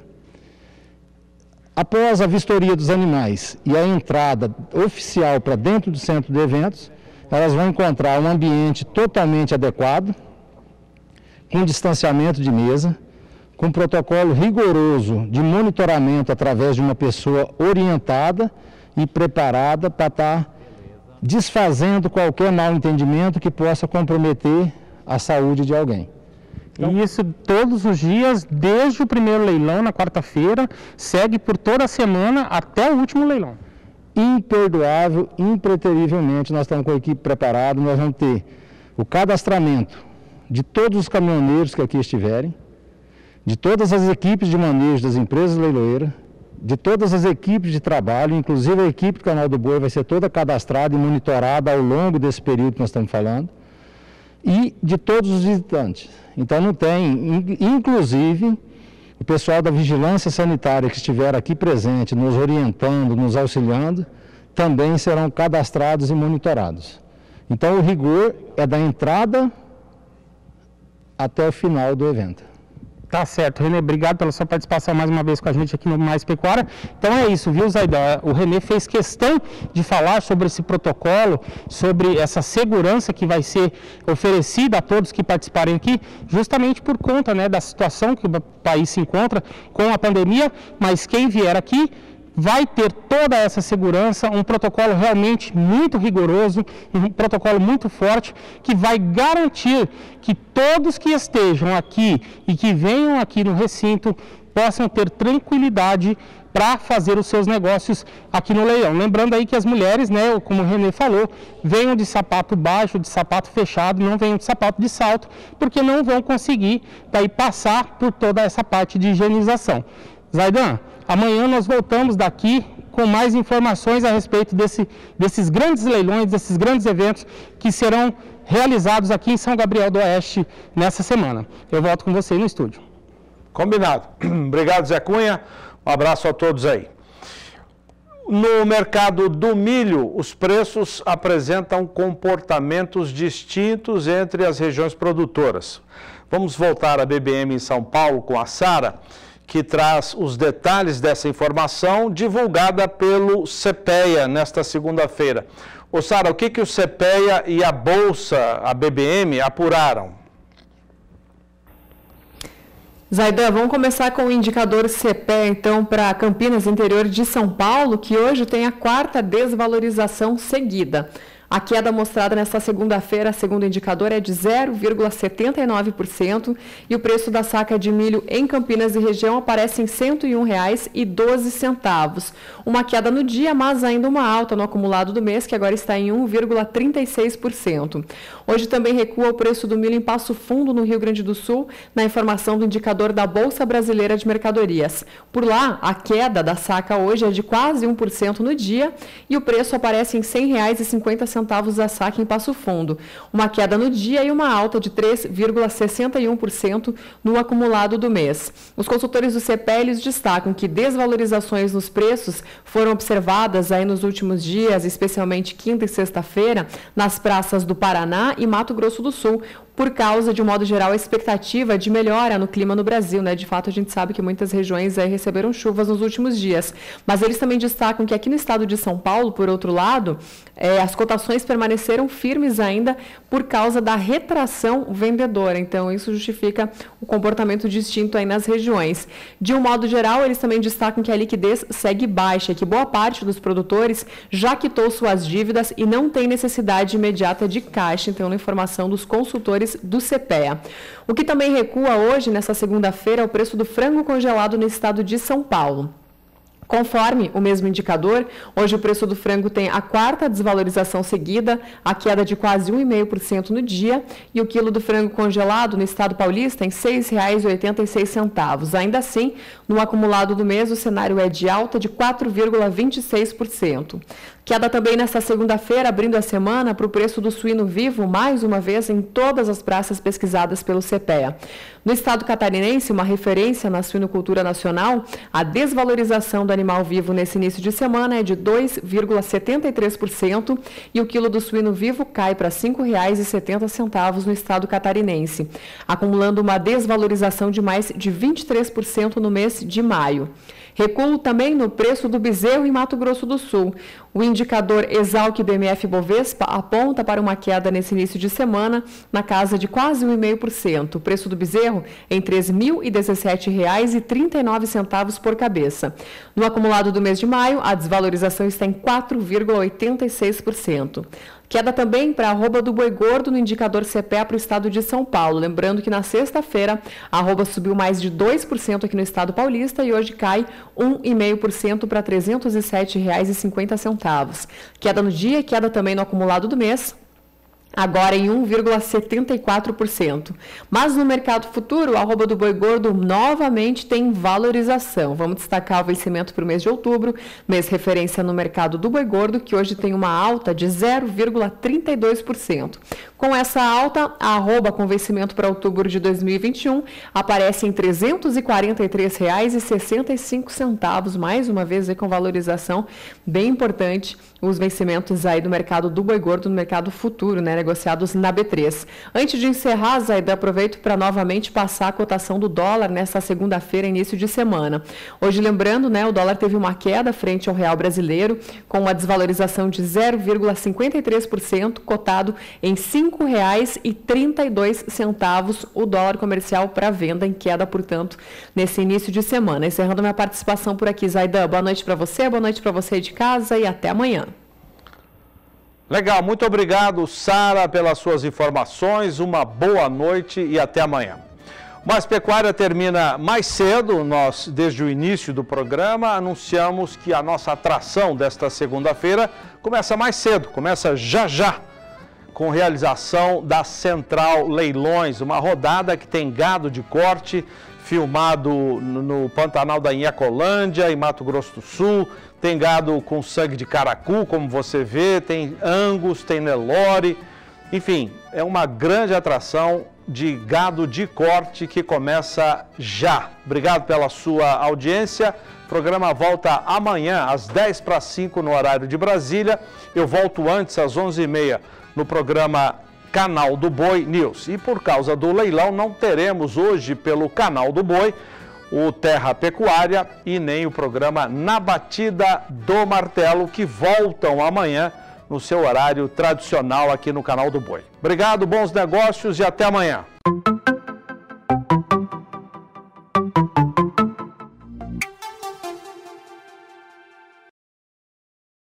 Após a vistoria dos animais e a entrada oficial para dentro do centro de eventos, elas vão encontrar um ambiente totalmente adequado, com distanciamento de mesa, com protocolo rigoroso de monitoramento através de uma pessoa orientada e preparada para estar desfazendo qualquer mal entendimento que possa comprometer a saúde de alguém. Então, isso todos os dias, desde o primeiro leilão na quarta-feira, segue por toda a semana até o último leilão. Imperdoável, impreterivelmente, nós estamos com a equipe preparada, nós vamos ter o cadastramento de todos os caminhoneiros que aqui estiverem, de todas as equipes de manejo das empresas leiloeiras, de todas as equipes de trabalho, inclusive a equipe do Canal do Boi vai ser toda cadastrada e monitorada ao longo desse período que nós estamos falando, e de todos os visitantes. Então não tem, inclusive o pessoal da vigilância sanitária que estiver aqui presente, nos orientando, nos auxiliando, também serão cadastrados e monitorados. Então o rigor é da entrada até o final do evento. Tá certo, Renê, obrigado pela sua participação mais uma vez com a gente aqui no Mais Pecuária. Então é isso, viu, Zaidan? O Renê fez questão de falar sobre esse protocolo, sobre essa segurança que vai ser oferecida a todos que participarem aqui, justamente por conta, né, da situação que o país se encontra com a pandemia, mas quem vier aqui vai ter toda essa segurança, um protocolo realmente muito rigoroso, um protocolo muito forte, que vai garantir que todos que estejam aqui e que venham aqui no recinto possam ter tranquilidade para fazer os seus negócios aqui no leilão. Lembrando aí que as mulheres, né, como o Renê falou, venham de sapato baixo, de sapato fechado, não venham de sapato de salto, porque não vão conseguir daí passar por toda essa parte de higienização. Zaidan, amanhã nós voltamos daqui com mais informações a respeito desse, desses grandes leilões, desses grandes eventos que serão realizados aqui em São Gabriel do Oeste nessa semana. Eu volto com você no estúdio. Combinado. Obrigado, Zé Cunha. Um abraço a todos aí. No mercado do milho, os preços apresentam comportamentos distintos entre as regiões produtoras. Vamos voltar à B B M em São Paulo com a Sara, que traz os detalhes dessa informação divulgada pelo CEPEA nesta segunda-feira. Ô Sara, o que, que o CEPEA e a Bolsa, a B B M, apuraram? Zaidan, vamos começar com o indicador CEPEA, então, para Campinas, interior de São Paulo, que hoje tem a quarta desvalorização seguida. A queda mostrada nesta segunda-feira, segundo o indicador, é de zero vírgula setenta e nove por cento e o preço da saca de milho em Campinas e região aparece em cento e um reais e doze centavos. Uma queda no dia, mas ainda uma alta no acumulado do mês, que agora está em um vírgula trinta e seis por cento. Hoje também recua o preço do milho em Passo Fundo, no Rio Grande do Sul, na informação do indicador da Bolsa Brasileira de Mercadorias. Por lá, a queda da saca hoje é de quase um por cento no dia e o preço aparece em cem reais e cinquenta centavos a saca em Passo Fundo. Uma queda no dia e uma alta de três vírgula sessenta e um por cento no acumulado do mês. Os consultores do CEPEA eles destacam que desvalorizações nos preços foram observadas aí nos últimos dias, especialmente quinta e sexta-feira, nas praças do Paraná e Mato Grosso do Sul, por causa, de um modo geral, a expectativa de melhora no clima no Brasil, né? De fato, a gente sabe que muitas regiões aí receberam chuvas nos últimos dias. Mas eles também destacam que aqui no estado de São Paulo, por outro lado, é, as cotações permaneceram firmes ainda por causa da retração vendedora. Então, isso justifica o comportamento distinto aí nas regiões. De um modo geral, eles também destacam que a liquidez segue baixa, que boa parte dos produtores já quitou suas dívidas e não tem necessidade imediata de caixa. Então, na informação dos consultores do CEPEA. O que também recua hoje, nessa segunda-feira, é o preço do frango congelado no estado de São Paulo. Conforme o mesmo indicador, hoje o preço do frango tem a quarta desvalorização seguida, a queda de quase um vírgula cinco por cento no dia, e o quilo do frango congelado no estado paulista em seis reais e oitenta e seis centavos. Ainda assim, no acumulado do mês, o cenário é de alta de quatro vírgula vinte e seis por cento. Queda também nesta segunda-feira, abrindo a semana, para o preço do suíno vivo, mais uma vez em todas as praças pesquisadas pelo CEPEA. No estado catarinense, uma referência na suinocultura nacional, a desvalorização do animal vivo nesse início de semana é de dois vírgula setenta e três por cento e o quilo do suíno vivo cai para cinco reais e setenta centavos no estado catarinense, acumulando uma desvalorização de mais de vinte e três por cento no mês de maio. Recuo também no preço do bezerro em Mato Grosso do Sul. O indicador Exalc B M F Bovespa aponta para uma queda nesse início de semana na casa de quase um vírgula cinco por cento. O preço do bezerro em três mil e dezessete reais e trinta e nove centavos por cabeça. No acumulado do mês de maio, a desvalorização está em quatro vírgula oitenta e seis por cento. Queda também para a arroba do boi gordo no indicador CEPEA para o estado de São Paulo. Lembrando que na sexta-feira a arroba subiu mais de dois por cento aqui no estado paulista e hoje cai um vírgula cinco por cento para trezentos e sete reais e cinquenta centavos. Queda no dia e queda também no acumulado do mês, agora em um vírgula setenta e quatro por cento. Mas no mercado futuro, a arroba do boi gordo novamente tem valorização. Vamos destacar o vencimento para o mês de outubro, mês referência no mercado do boi gordo, que hoje tem uma alta de zero vírgula trinta e dois por cento. Com essa alta, a arroba com vencimento para outubro de dois mil e vinte e um aparece em trezentos e quarenta e três reais e sessenta e cinco centavos, mais uma vez aí com valorização bem importante, os vencimentos aí do mercado do boi gordo no mercado futuro, né, negociados na B três. Antes de encerrar, Zaida, aproveito para novamente passar a cotação do dólar nesta segunda-feira, início de semana. Hoje, lembrando, né, o dólar teve uma queda frente ao real brasileiro, com uma desvalorização de zero vírgula cinquenta e três por cento, cotado em cinco reais e trinta e dois centavos o dólar comercial para venda, em queda, portanto, nesse início de semana. Encerrando minha participação por aqui, Zaida, boa noite para você, boa noite para você aí de casa e até amanhã. Legal, muito obrigado, Sara, pelas suas informações, uma boa noite e até amanhã. O Mais Pecuária termina mais cedo, nós, desde o início do programa, anunciamos que a nossa atração desta segunda-feira começa mais cedo, começa já já, com realização da Central Leilões, uma rodada que tem gado de corte, filmado no, no Pantanal da Inhacolândia, em Mato Grosso do Sul, tem gado com sangue de caracu, como você vê, tem Angus, tem Nelore, enfim, é uma grande atração de gado de corte que começa já. Obrigado pela sua audiência. O programa volta amanhã às dez para as cinco no horário de Brasília. Eu volto antes, às onze e meia, no programa Canal do Boi News. E por causa do leilão, não teremos hoje pelo Canal do Boi o Terra Pecuária e nem o programa Na Batida do Martelo, que voltam amanhã no seu horário tradicional aqui no Canal do Boi. Obrigado, bons negócios e até amanhã.